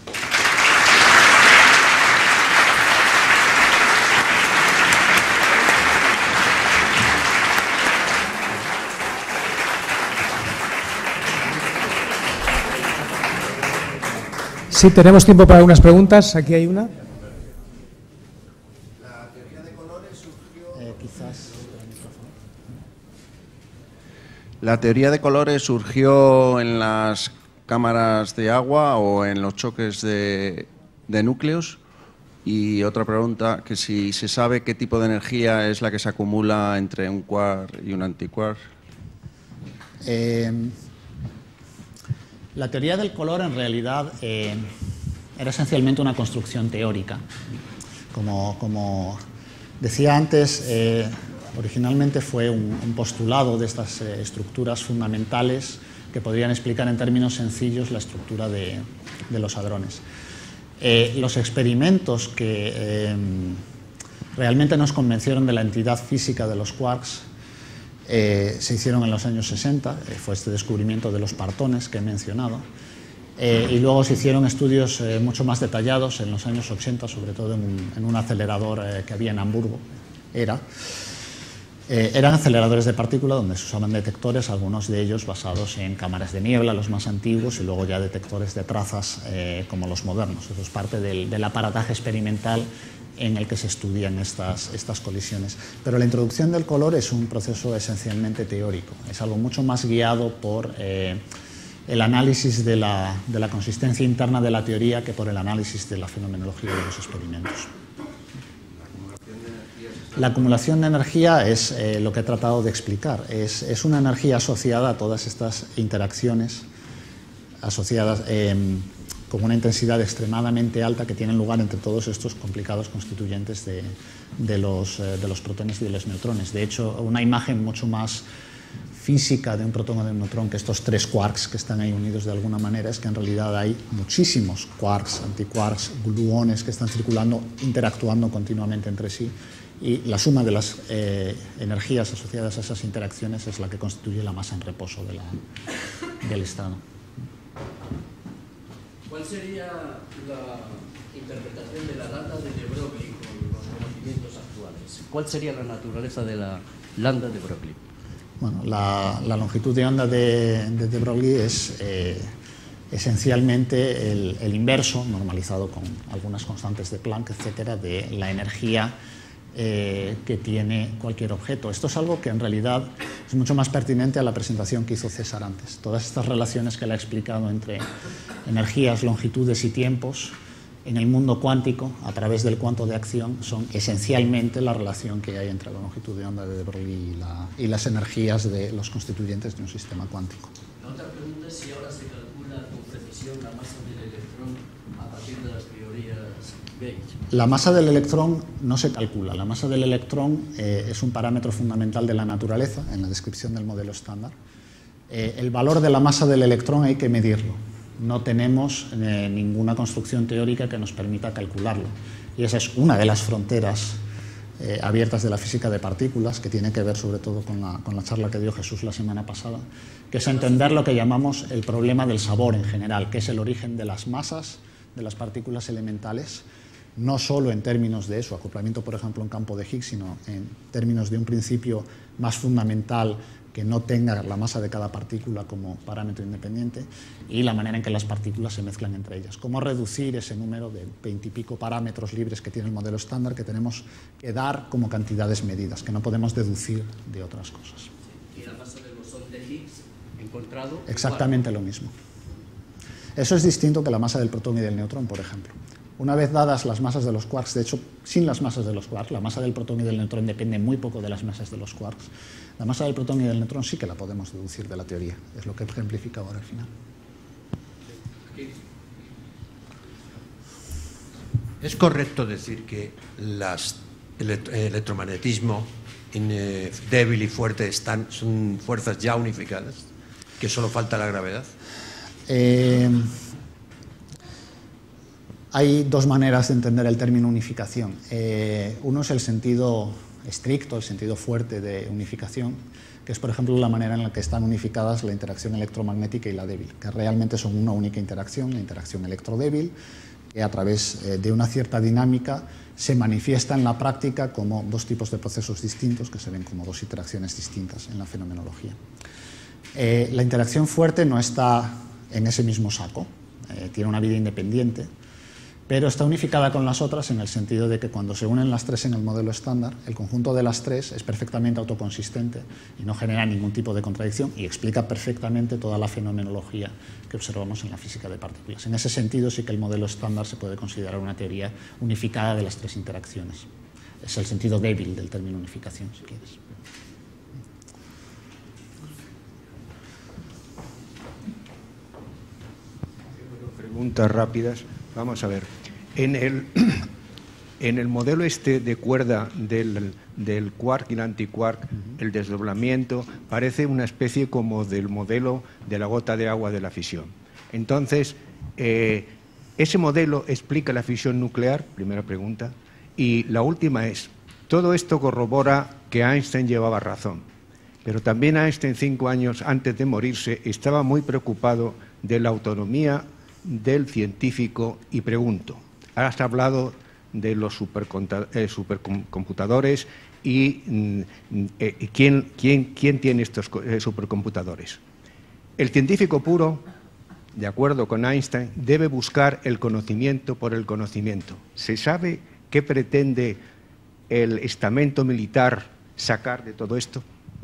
Sí, tenemos tiempo para unas preguntas. Aquí hay una. La teoría de colores surgió... La teoría de colores surgió en las cámaras de agua o en los choques de núcleos. Y otra pregunta, que si se sabe qué tipo de energía es la que se acumula entre un quark y un antiquark. La teoría del color en realidad era esencialmente una construcción teórica. Como decía antes, originalmente fue un postulado de estas estructuras fundamentales que podrían explicar en términos sencillos la estructura de los hadrones. Los experimentos que realmente nos convencieron de la entidad física de los quarks se hicieron en los años 60, fue este descubrimiento de los partones que he mencionado, y luego se hicieron estudios mucho más detallados en los años 80, sobre todo en un acelerador que había en Hamburgo. Eran aceleradores de partícula donde se usaban detectores, algunos de ellos basados en cámaras de niebla, los más antiguos, y luego ya detectores de trazas como los modernos. Eso es parte del aparataje experimental en el que se estudian estas colisiones. Pero la introducción del color es un proceso esencialmente teórico, es algo mucho más guiado por el análisis de la consistencia interna de la teoría que por el análisis de la fenomenología de los experimentos. La acumulación de energía es lo que he tratado de explicar. Es una energía asociada a todas estas interacciones, asociadas con una intensidad extremadamente alta que tienen lugar entre todos estos complicados constituyentes de los protones y de los neutrones. De hecho, una imagen mucho más física de un protón o de un neutrón que estos tres quarks que están ahí unidos de alguna manera es que en realidad hay muchísimos quarks, antiquarks, gluones que están circulando, interactuando continuamente entre sí. Y la suma de las energías asociadas a esas interacciones es la que constituye la masa en reposo del estado. ¿Cuál sería la interpretación de la lambda de de Broglie con los conocimientos actuales? ¿Cuál sería la naturaleza de la lambda de Broglie? Bueno, la longitud de onda de Broglie es esencialmente el inverso, normalizado con algunas constantes de Planck, etcétera, de la energía que tiene cualquier objeto. Esto es algo que en realidad es mucho más pertinente a la presentación que hizo César antes. Todas estas relaciones que él ha explicado entre energías, longitudes y tiempos en el mundo cuántico a través del cuanto de acción son esencialmente la relación que hay entre la longitud de onda de de Broglie y las energías de los constituyentes de un sistema cuántico. La otra pregunta es si ahora se calcula con precisión la masa del electrón a partir de las teorías Gauge. La masa del electrón no se calcula. La masa del electrón es un parámetro fundamental de la naturaleza en la descripción del modelo estándar. El valor de la masa del electrón hay que medirlo. No tenemos ninguna construcción teórica que nos permita calcularlo. Y esa es una de las fronteras abiertas de la física de partículas, que tiene que ver sobre todo con la charla que dio Jesús la semana pasada, que es entender lo que llamamos el problema del sabor en general, que es el origen de las masas de las partículas elementales, no solo en términos de su acoplamiento, por ejemplo, en campo de Higgs, sino en términos de un principio más fundamental que no tenga la masa de cada partícula como parámetro independiente, y la manera en que las partículas se mezclan entre ellas. Cómo reducir ese número de 20 y pico parámetros libres que tiene el modelo estándar, que tenemos que dar como cantidades medidas, que no podemos deducir de otras cosas. ¿Y la masa del bosón de Higgs encontrado? Exactamente lo mismo. Eso es distinto que la masa del protón y del neutrón, por ejemplo. Una vez dadas las masas de los quarks, de hecho, sin las masas de los quarks, la masa del protón y del neutrón depende muy poco de las masas de los quarks. La masa del protón y del neutrón sí que la podemos deducir de la teoría. Es lo que ejemplifica ahora al final. ¿Es correcto decir que el electromagnetismo débil y fuerte son fuerzas ya unificadas? ¿Que solo falta la gravedad? Hay dos maneras de entender el término unificación. Uno es el sentido estricto, el sentido fuerte de unificación, que es, por ejemplo, la manera en la que están unificadas la interacción electromagnética y la débil, que realmente son una única interacción, la interacción electrodébil, que a través de una cierta dinámica se manifiesta en la práctica como dos tipos de procesos distintos, que se ven como dos interacciones distintas en la fenomenología. La interacción fuerte no está en ese mismo saco, tiene una vida independiente. pero está unificada con las otras en el sentido de que cuando se unen las tres en el modelo estándar, el conjunto de las tres es perfectamente autoconsistente y no genera ningún tipo de contradicción y explica perfectamente toda la fenomenología que observamos en la física de partículas. En ese sentido sí que el modelo estándar se puede considerar una teoría unificada de las tres interacciones. Es el sentido débil del término unificación, si quieres. Preguntas rápidas. Vamos a ver. En el modelo este de cuerda del quark y el antiquark, el desdoblamiento parece una especie como del modelo de la gota de agua de la fisión. Entonces, ¿ese modelo explica la fisión nuclear? Primera pregunta. Y la última es, todo esto corrobora que Einstein llevaba razón, pero también Einstein, 5 años antes de morirse, estaba muy preocupado de la autonomía del científico y pregunto, has hablado de los supercomputadores y ¿quién tiene estos supercomputadores? El científico puro, de acuerdo con Einstein, debe buscar el conocimiento por el conocimiento. ¿Se sabe qué pretende el estamento militar sacar de todo esto?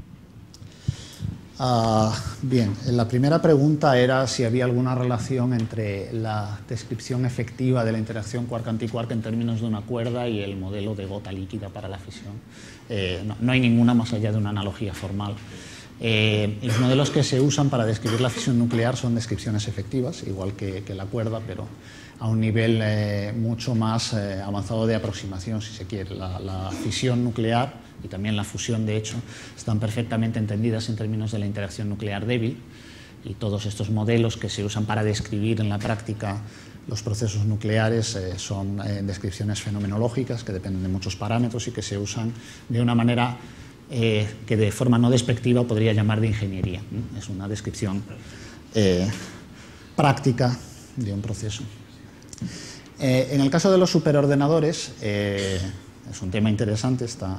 Bien, la primera pregunta era si había alguna relación entre la descripción efectiva de la interacción quark-antiquark en términos de una cuerda y el modelo de gota líquida para la fisión. No hay ninguna más allá de una analogía formal. Los modelos que se usan para describir la fisión nuclear son descripciones efectivas, igual que la cuerda, pero a un nivel mucho más avanzado de aproximación, si se quiere. La fisión nuclear y también la fusión, de hecho, están perfectamente entendidas en términos de la interacción nuclear débil, y todos estos modelos que se usan para describir en la práctica los procesos nucleares son descripciones fenomenológicas que dependen de muchos parámetros y que se usan de una manera que de forma no despectiva podría llamar de ingeniería. Es una descripción práctica de un proceso. En el caso de los superordenadores, es un tema interesante esta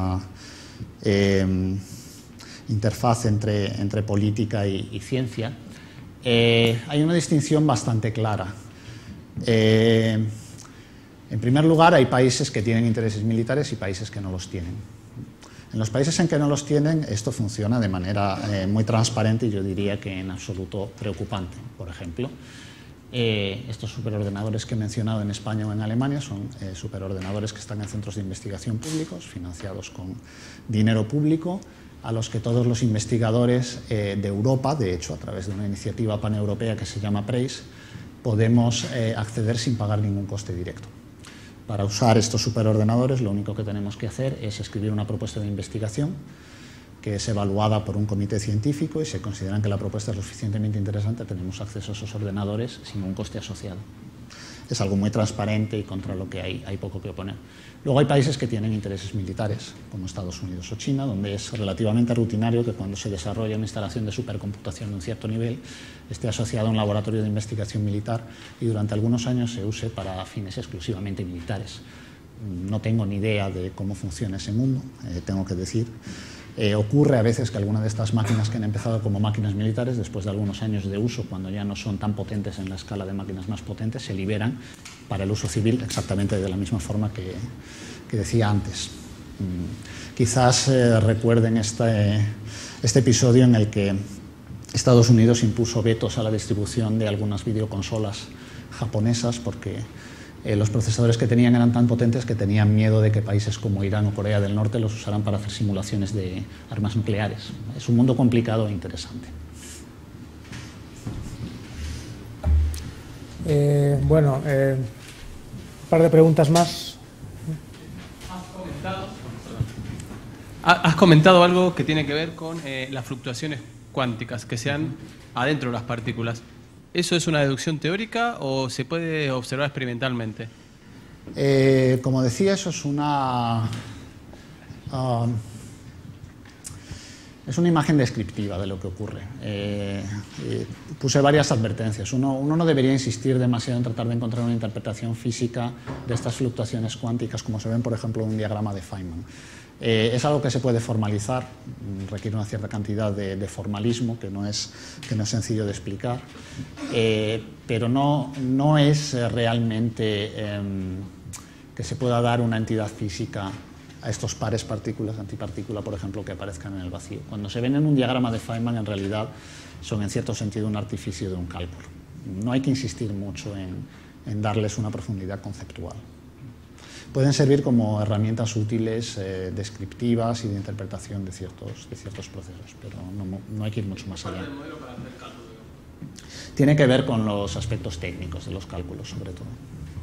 interfaz entre política y ciencia. Hay una distinción bastante clara. En primer lugar, hay países que tienen intereses militares y países que no los tienen. En los países en que no los tienen, esto funciona de manera muy transparente y yo diría que en absoluto preocupante. Por ejemplo, estos superordenadores que he mencionado en España o en Alemania son superordenadores que están en centros de investigación públicos, financiados con dinero público, a los que todos los investigadores de Europa, de hecho, a través de una iniciativa paneuropea que se llama PRAISE, podemos acceder sin pagar ningún coste directo. Para usar estos superordenadores, lo único que tenemos que hacer es escribir una propuesta de investigación que es evaluada por un comité científico y si consideran que la propuesta es lo suficientemente interesante, tenemos acceso a esos ordenadores sin un coste asociado. Es algo muy transparente y contra lo que hay poco que oponer. Luego hay países que tienen intereses militares, como Estados Unidos o China, donde es relativamente rutinario que cuando se desarrolla una instalación de supercomputación de un cierto nivel esté asociado a un laboratorio de investigación militar y durante algunos años se use para fines exclusivamente militares. No tengo ni idea de cómo funciona ese mundo, tengo que decir. Ocurre a veces que algunas de estas máquinas que han empezado como máquinas militares, después de algunos años de uso, cuando ya no son tan potentes en la escala de máquinas más potentes, se liberan para el uso civil exactamente de la misma forma que decía antes. Quizás recuerden este episodio en el que Estados Unidos impuso vetos a la distribución de algunas videoconsolas japonesas porque los procesadores que tenían eran tan potentes que tenían miedo de que países como Irán o Corea del Norte los usaran para hacer simulaciones de armas nucleares. Es un mundo complicado e interesante. Un par de preguntas más. Has comentado algo que tiene que ver con las fluctuaciones cuánticas que se dan adentro de las partículas. ¿Eso es una deducción teórica o se puede observar experimentalmente? Como decía, eso es una imagen descriptiva de lo que ocurre. Puse varias advertencias. Uno no debería insistir demasiado en tratar de encontrar una interpretación física de estas fluctuaciones cuánticas, como se ven, por ejemplo, en un diagrama de Feynman. Es algo que se puede formalizar, requiere una cierta cantidad de formalismo que no es sencillo de explicar, pero no es realmente que se pueda dar una entidad física a estos pares partículas-antipartícula, por ejemplo, que aparezcan en el vacío. Cuando se ven en un diagrama de Feynman, en realidad son en cierto sentido un artificio de un cálculo. No hay que insistir mucho en darles una profundidad conceptual. Pueden servir como herramientas útiles, descriptivas y de interpretación de ciertos procesos, pero no hay que ir mucho más allá. Tiene que ver con los aspectos técnicos de los cálculos, sobre todo.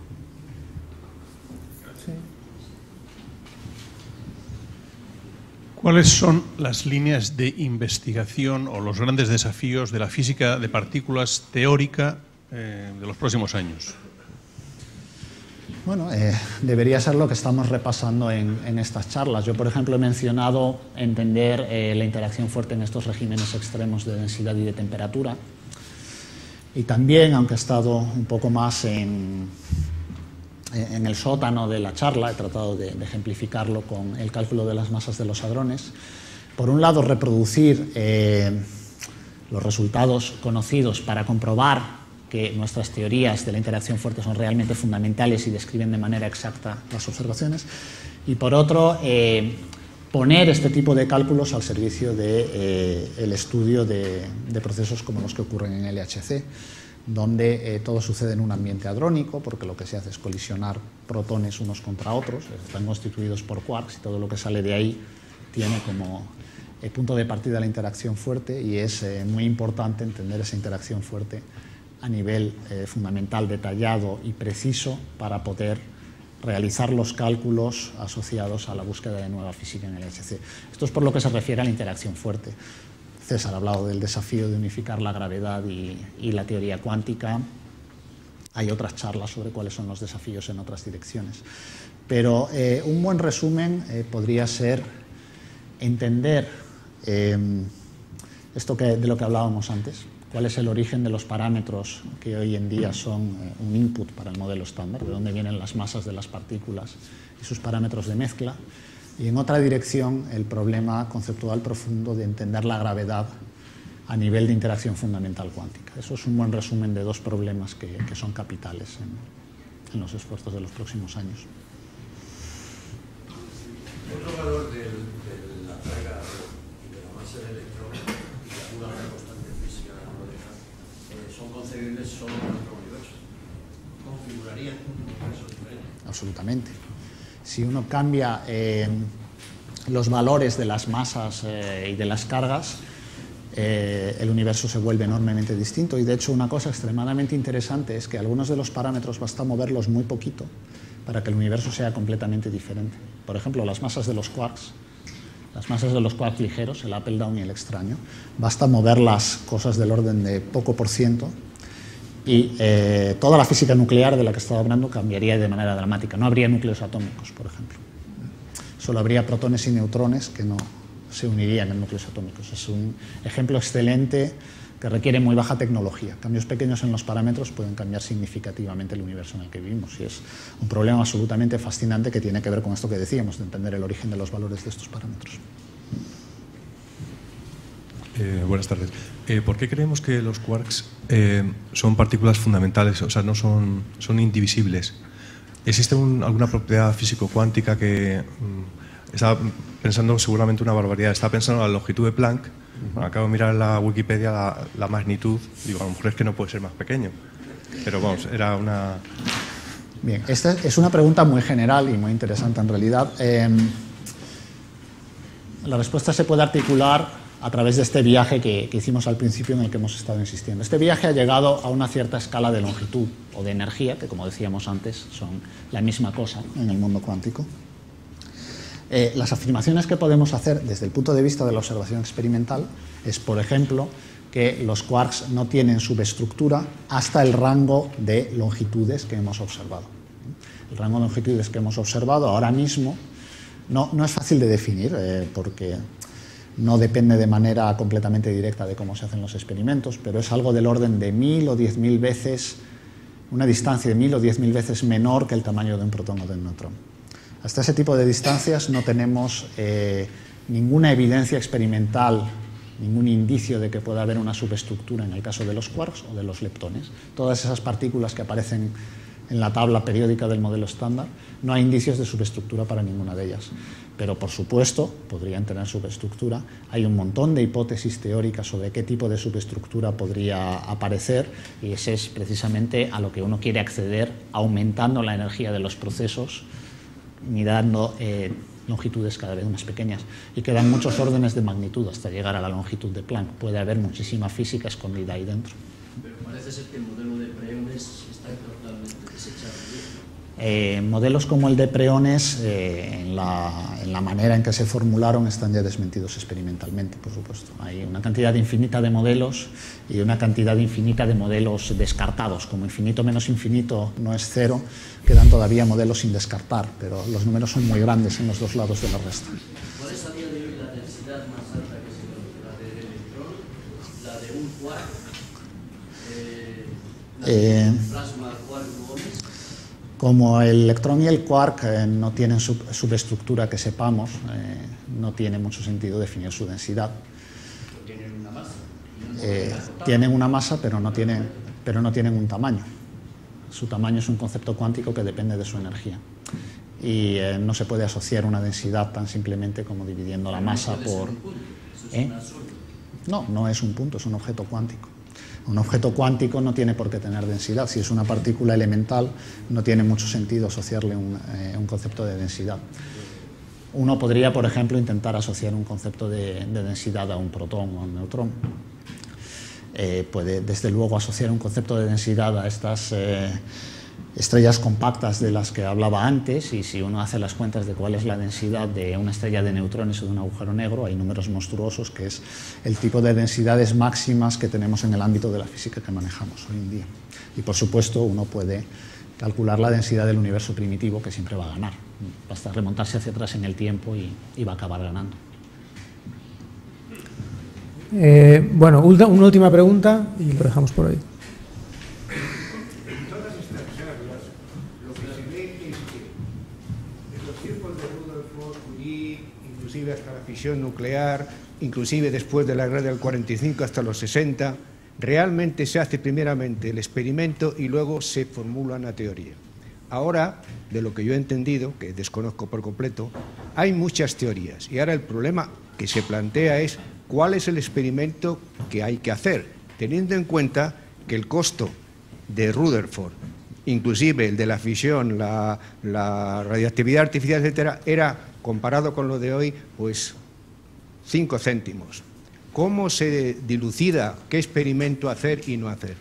¿Cuáles son las líneas de investigación o los grandes desafíos de la física de partículas teórica de los próximos años? Bueno, debería ser lo que estamos repasando en estas charlas. Yo, por ejemplo, he mencionado entender la interacción fuerte en estos regímenes extremos de densidad y de temperatura. Y también, aunque he estado un poco más en el sótano de la charla, he tratado de ejemplificarlo con el cálculo de las masas de los hadrones. Por un lado, reproducir los resultados conocidos para comprobar que nuestras teorías de la interacción fuerte son realmente fundamentales y describen de manera exacta las observaciones. Y por otro, poner este tipo de cálculos al servicio del estudio de procesos como los que ocurren en LHC, donde todo sucede en un ambiente hadrónico, porque lo que se hace es colisionar protones unos contra otros, están constituidos por quarks y todo lo que sale de ahí tiene como punto de partida la interacción fuerte, y es muy importante entender esa interacción fuerte a nivel fundamental, detallado y preciso para poder realizar los cálculos asociados a la búsqueda de nueva física en el LHC. Esto es por lo que se refiere a la interacción fuerte. César ha hablado del desafío de unificar la gravedad y la teoría cuántica. Hay otras charlas sobre cuáles son los desafíos en otras direcciones. Pero un buen resumen podría ser entender esto de lo que hablábamos antes. ¿Cuál es el origen de los parámetros que hoy en día son un input para el modelo estándar? ¿De dónde vienen las masas de las partículas y sus parámetros de mezcla? Y en otra dirección, el problema conceptual profundo de entender la gravedad a nivel de interacción fundamental cuántica. Eso es un buen resumen de dos problemas que son capitales en los esfuerzos de los próximos años. Otro valor de la carga de la masa del electrón y de alguna otra constante física son concebibles solo en nuestro universo. ¿Configurarían un universo diferente? Absolutamente. Si uno cambia los valores de las masas y de las cargas, el universo se vuelve enormemente distinto. Y de hecho, una cosa extremadamente interesante es que algunos de los parámetros basta moverlos muy poquito para que el universo sea completamente diferente. Por ejemplo, las masas de los quarks ligeros, el up, el down y el extraño, basta mover las cosas del orden de poco por ciento y toda la física nuclear de la que estaba hablando cambiaría de manera dramática. No habría núcleos atómicos, por ejemplo. Solo habría protones y neutrones que no se unirían en núcleos atómicos. Es un ejemplo excelente que requiere muy baja tecnología. Cambios pequeños en los parámetros pueden cambiar significativamente el universo en el que vivimos, y es un problema absolutamente fascinante que tiene que ver con esto que decíamos, de entender el origen de los valores de estos parámetros. Buenas tardes. ¿Por qué creemos que los quarks son partículas fundamentales, o sea, no son indivisibles? ¿Existe alguna propiedad físico-cuántica que estaba pensando seguramente una barbaridad? Estaba pensando en la longitud de Planck. Acabo de mirar en la Wikipedia la magnitud. Digo, a lo mejor es que no puede ser más pequeño. Pero vamos, era una... Bien, esta es una pregunta muy general y muy interesante en realidad. La respuesta se puede articular a través de este viaje que hicimos al principio, en el que hemos estado insistiendo. Este viaje ha llegado a una cierta escala de longitud o de energía, que como decíamos antes son la misma cosa en el mundo cuántico. Las afirmaciones que podemos hacer desde el punto de vista de la observación experimental es, por ejemplo, que los quarks no tienen subestructura hasta el rango de longitudes que hemos observado. El rango de longitudes que hemos observado ahora mismo no es fácil de definir porque no depende de manera completamente directa de cómo se hacen los experimentos, pero es algo del orden de 1000 o 10.000 veces, una distancia de 1000 o 10.000 veces menor que el tamaño de un protón o de un neutrón. Hasta ese tipo de distancias no tenemos ninguna evidencia experimental ningún indicio de que pueda haber una subestructura en el caso de los quarks o de los leptones. Todas esas partículas que aparecen en la tabla periódica del modelo estándar, no hay indicios de subestructura para ninguna de ellas. Pero, por supuesto, podrían tener subestructura. Hay un montón de hipótesis teóricas sobre qué tipo de subestructura podría aparecer, y ese es precisamente a lo que uno quiere acceder, aumentando la energía de los procesos, mirando longitudes cada vez más pequeñas, y quedan muchos órdenes de magnitud hasta llegar a la longitud de Planck. Puede haber muchísima física escondida ahí dentro. Pero parece ser que el modelo de preones está totalmente desechado. Modelos como el de preones, en la manera en que se formularon, están ya desmentidos experimentalmente, por supuesto. Hay una cantidad infinita de modelos y una cantidad infinita de modelos descartados. Como infinito menos infinito no es cero, quedan todavía modelos sin descartar, pero los números son muy grandes en los dos lados de la resta. ¿Cuál es a día de hoy la densidad más alta que se conoce? ¿La del electrón? ¿La de un quark? ¿La de plasma, quark, gluones? Como el electrón y el quark no tienen subestructura que sepamos, no tiene mucho sentido definir su densidad. ¿Tienen una masa? Tienen una masa, pero no tienen un tamaño. Su tamaño es un concepto cuántico que depende de su energía. Y no se puede asociar una densidad tan simplemente como dividiendo la masa por... No, no es un punto, es un objeto cuántico. Un objeto cuántico no tiene por qué tener densidad. Si es una partícula elemental, no tiene mucho sentido asociarle un concepto de densidad. Uno podría, por ejemplo, intentar asociar un concepto de densidad a un protón o a un neutrón. Puede, desde luego, asociar un concepto de densidad a estas estrellas compactas de las que hablaba antes, y si uno hace las cuentas de cuál es la densidad de una estrella de neutrones o de un agujero negro, hay números monstruosos, que es el tipo de densidades máximas que tenemos en el ámbito de la física que manejamos hoy en día. Y, por supuesto, uno puede calcular la densidad del universo primitivo, que siempre va a ganar. Basta remontarse hacia atrás en el tiempo y va a acabar ganando. Bueno, una última pregunta y lo dejamos por ahí. Hasta la fisión nuclear, inclusive después de la guerra del 45 hasta los 60, realmente se hace primeramente el experimento y luego se formula una teoría. Ahora, de lo que yo he entendido, que desconozco por completo, hay muchas teorías, y ahora el problema que se plantea es cuál es el experimento que hay que hacer, teniendo en cuenta que el costo de Rutherford, inclusive el de la fisión, la radioactividad artificial, etcétera, era, comparado con lo de hoy, pues 5 céntimos. ¿Cómo se dilucida qué experimento hacer y no hacer?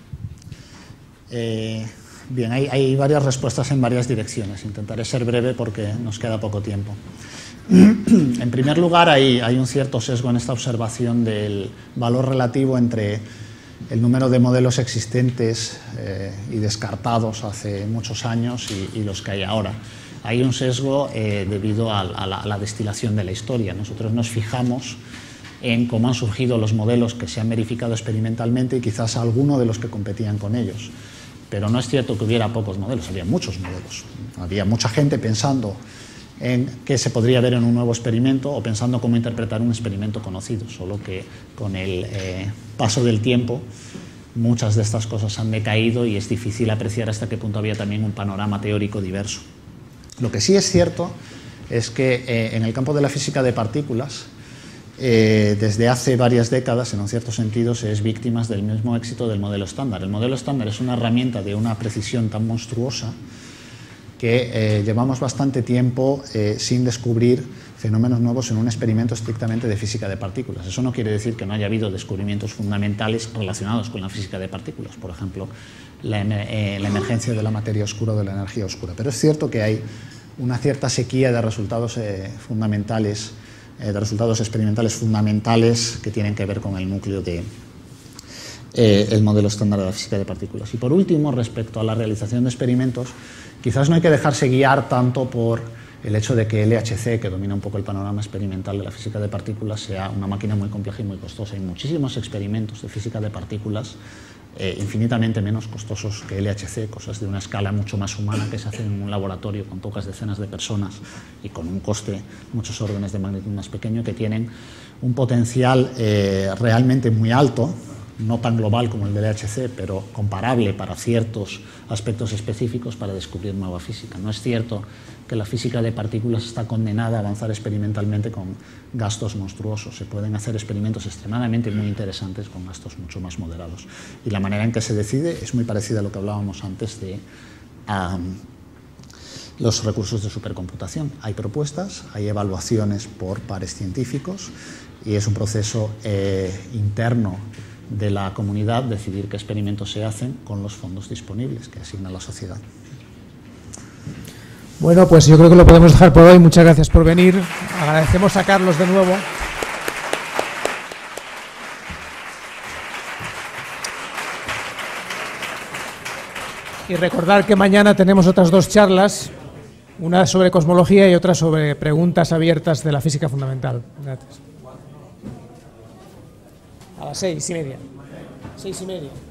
Bien, hay varias respuestas en varias direcciones. Intentaré ser breve porque nos queda poco tiempo. En primer lugar, hay un cierto sesgo en esta observación del valor relativo entre el número de modelos existentes y descartados hace muchos años y los que hay ahora. Hay un sesgo debido a la destilación de la historia. Nosotros nos fijamos en cómo han surgido los modelos que se han verificado experimentalmente y quizás alguno de los que competían con ellos. Pero no es cierto que hubiera pocos modelos, había muchos modelos. Había mucha gente pensando en qué se podría ver en un nuevo experimento o pensando cómo interpretar un experimento conocido, solo que con el paso del tiempo muchas de estas cosas han decaído y es difícil apreciar hasta qué punto había también un panorama teórico diverso. Lo que sí es cierto es que en el campo de la física de partículas, desde hace varias décadas, en un cierto sentido, se es víctima del mismo éxito del modelo estándar. El modelo estándar es una herramienta de una precisión tan monstruosa que llevamos bastante tiempo sin descubrir fenómenos nuevos en un experimento estrictamente de física de partículas. Eso no quiere decir que no haya habido descubrimientos fundamentales relacionados con la física de partículas, por ejemplo, la emergencia de la materia oscura o de la energía oscura. Pero es cierto que hay una cierta sequía de resultados fundamentales, de resultados experimentales fundamentales que tienen que ver con el núcleo de el modelo estándar de la física de partículas. Y por último, respecto a la realización de experimentos, quizás no hay que dejarse guiar tanto por el hecho de que LHC, que domina un poco el panorama experimental de la física de partículas, sea una máquina muy compleja y muy costosa. Hay muchísimos experimentos de física de partículas infinitamente menos costosos que LHC, cosas de una escala mucho más humana que se hacen en un laboratorio con pocas decenas de personas y con un coste muchos órdenes de magnitud más pequeño, que tienen un potencial realmente muy alto, no tan global como el del LHC, pero comparable para ciertos aspectos específicos para descubrir nueva física. No es cierto que la física de partículas está condenada a avanzar experimentalmente con gastos monstruosos. Se pueden hacer experimentos extremadamente muy interesantes con gastos mucho más moderados. Y la manera en que se decide es muy parecida a lo que hablábamos antes de los recursos de supercomputación. Hay propuestas, hay evaluaciones por pares científicos y es un proceso interno de la comunidad decidir qué experimentos se hacen con los fondos disponibles que asigna la sociedad. Bueno, pues yo creo que lo podemos dejar por hoy. Muchas gracias por venir. Agradecemos a Carlos de nuevo. Y recordar que mañana tenemos otras 2 charlas, una sobre cosmología y otra sobre preguntas abiertas de la física fundamental. Gracias. A las 6:30. 6:30.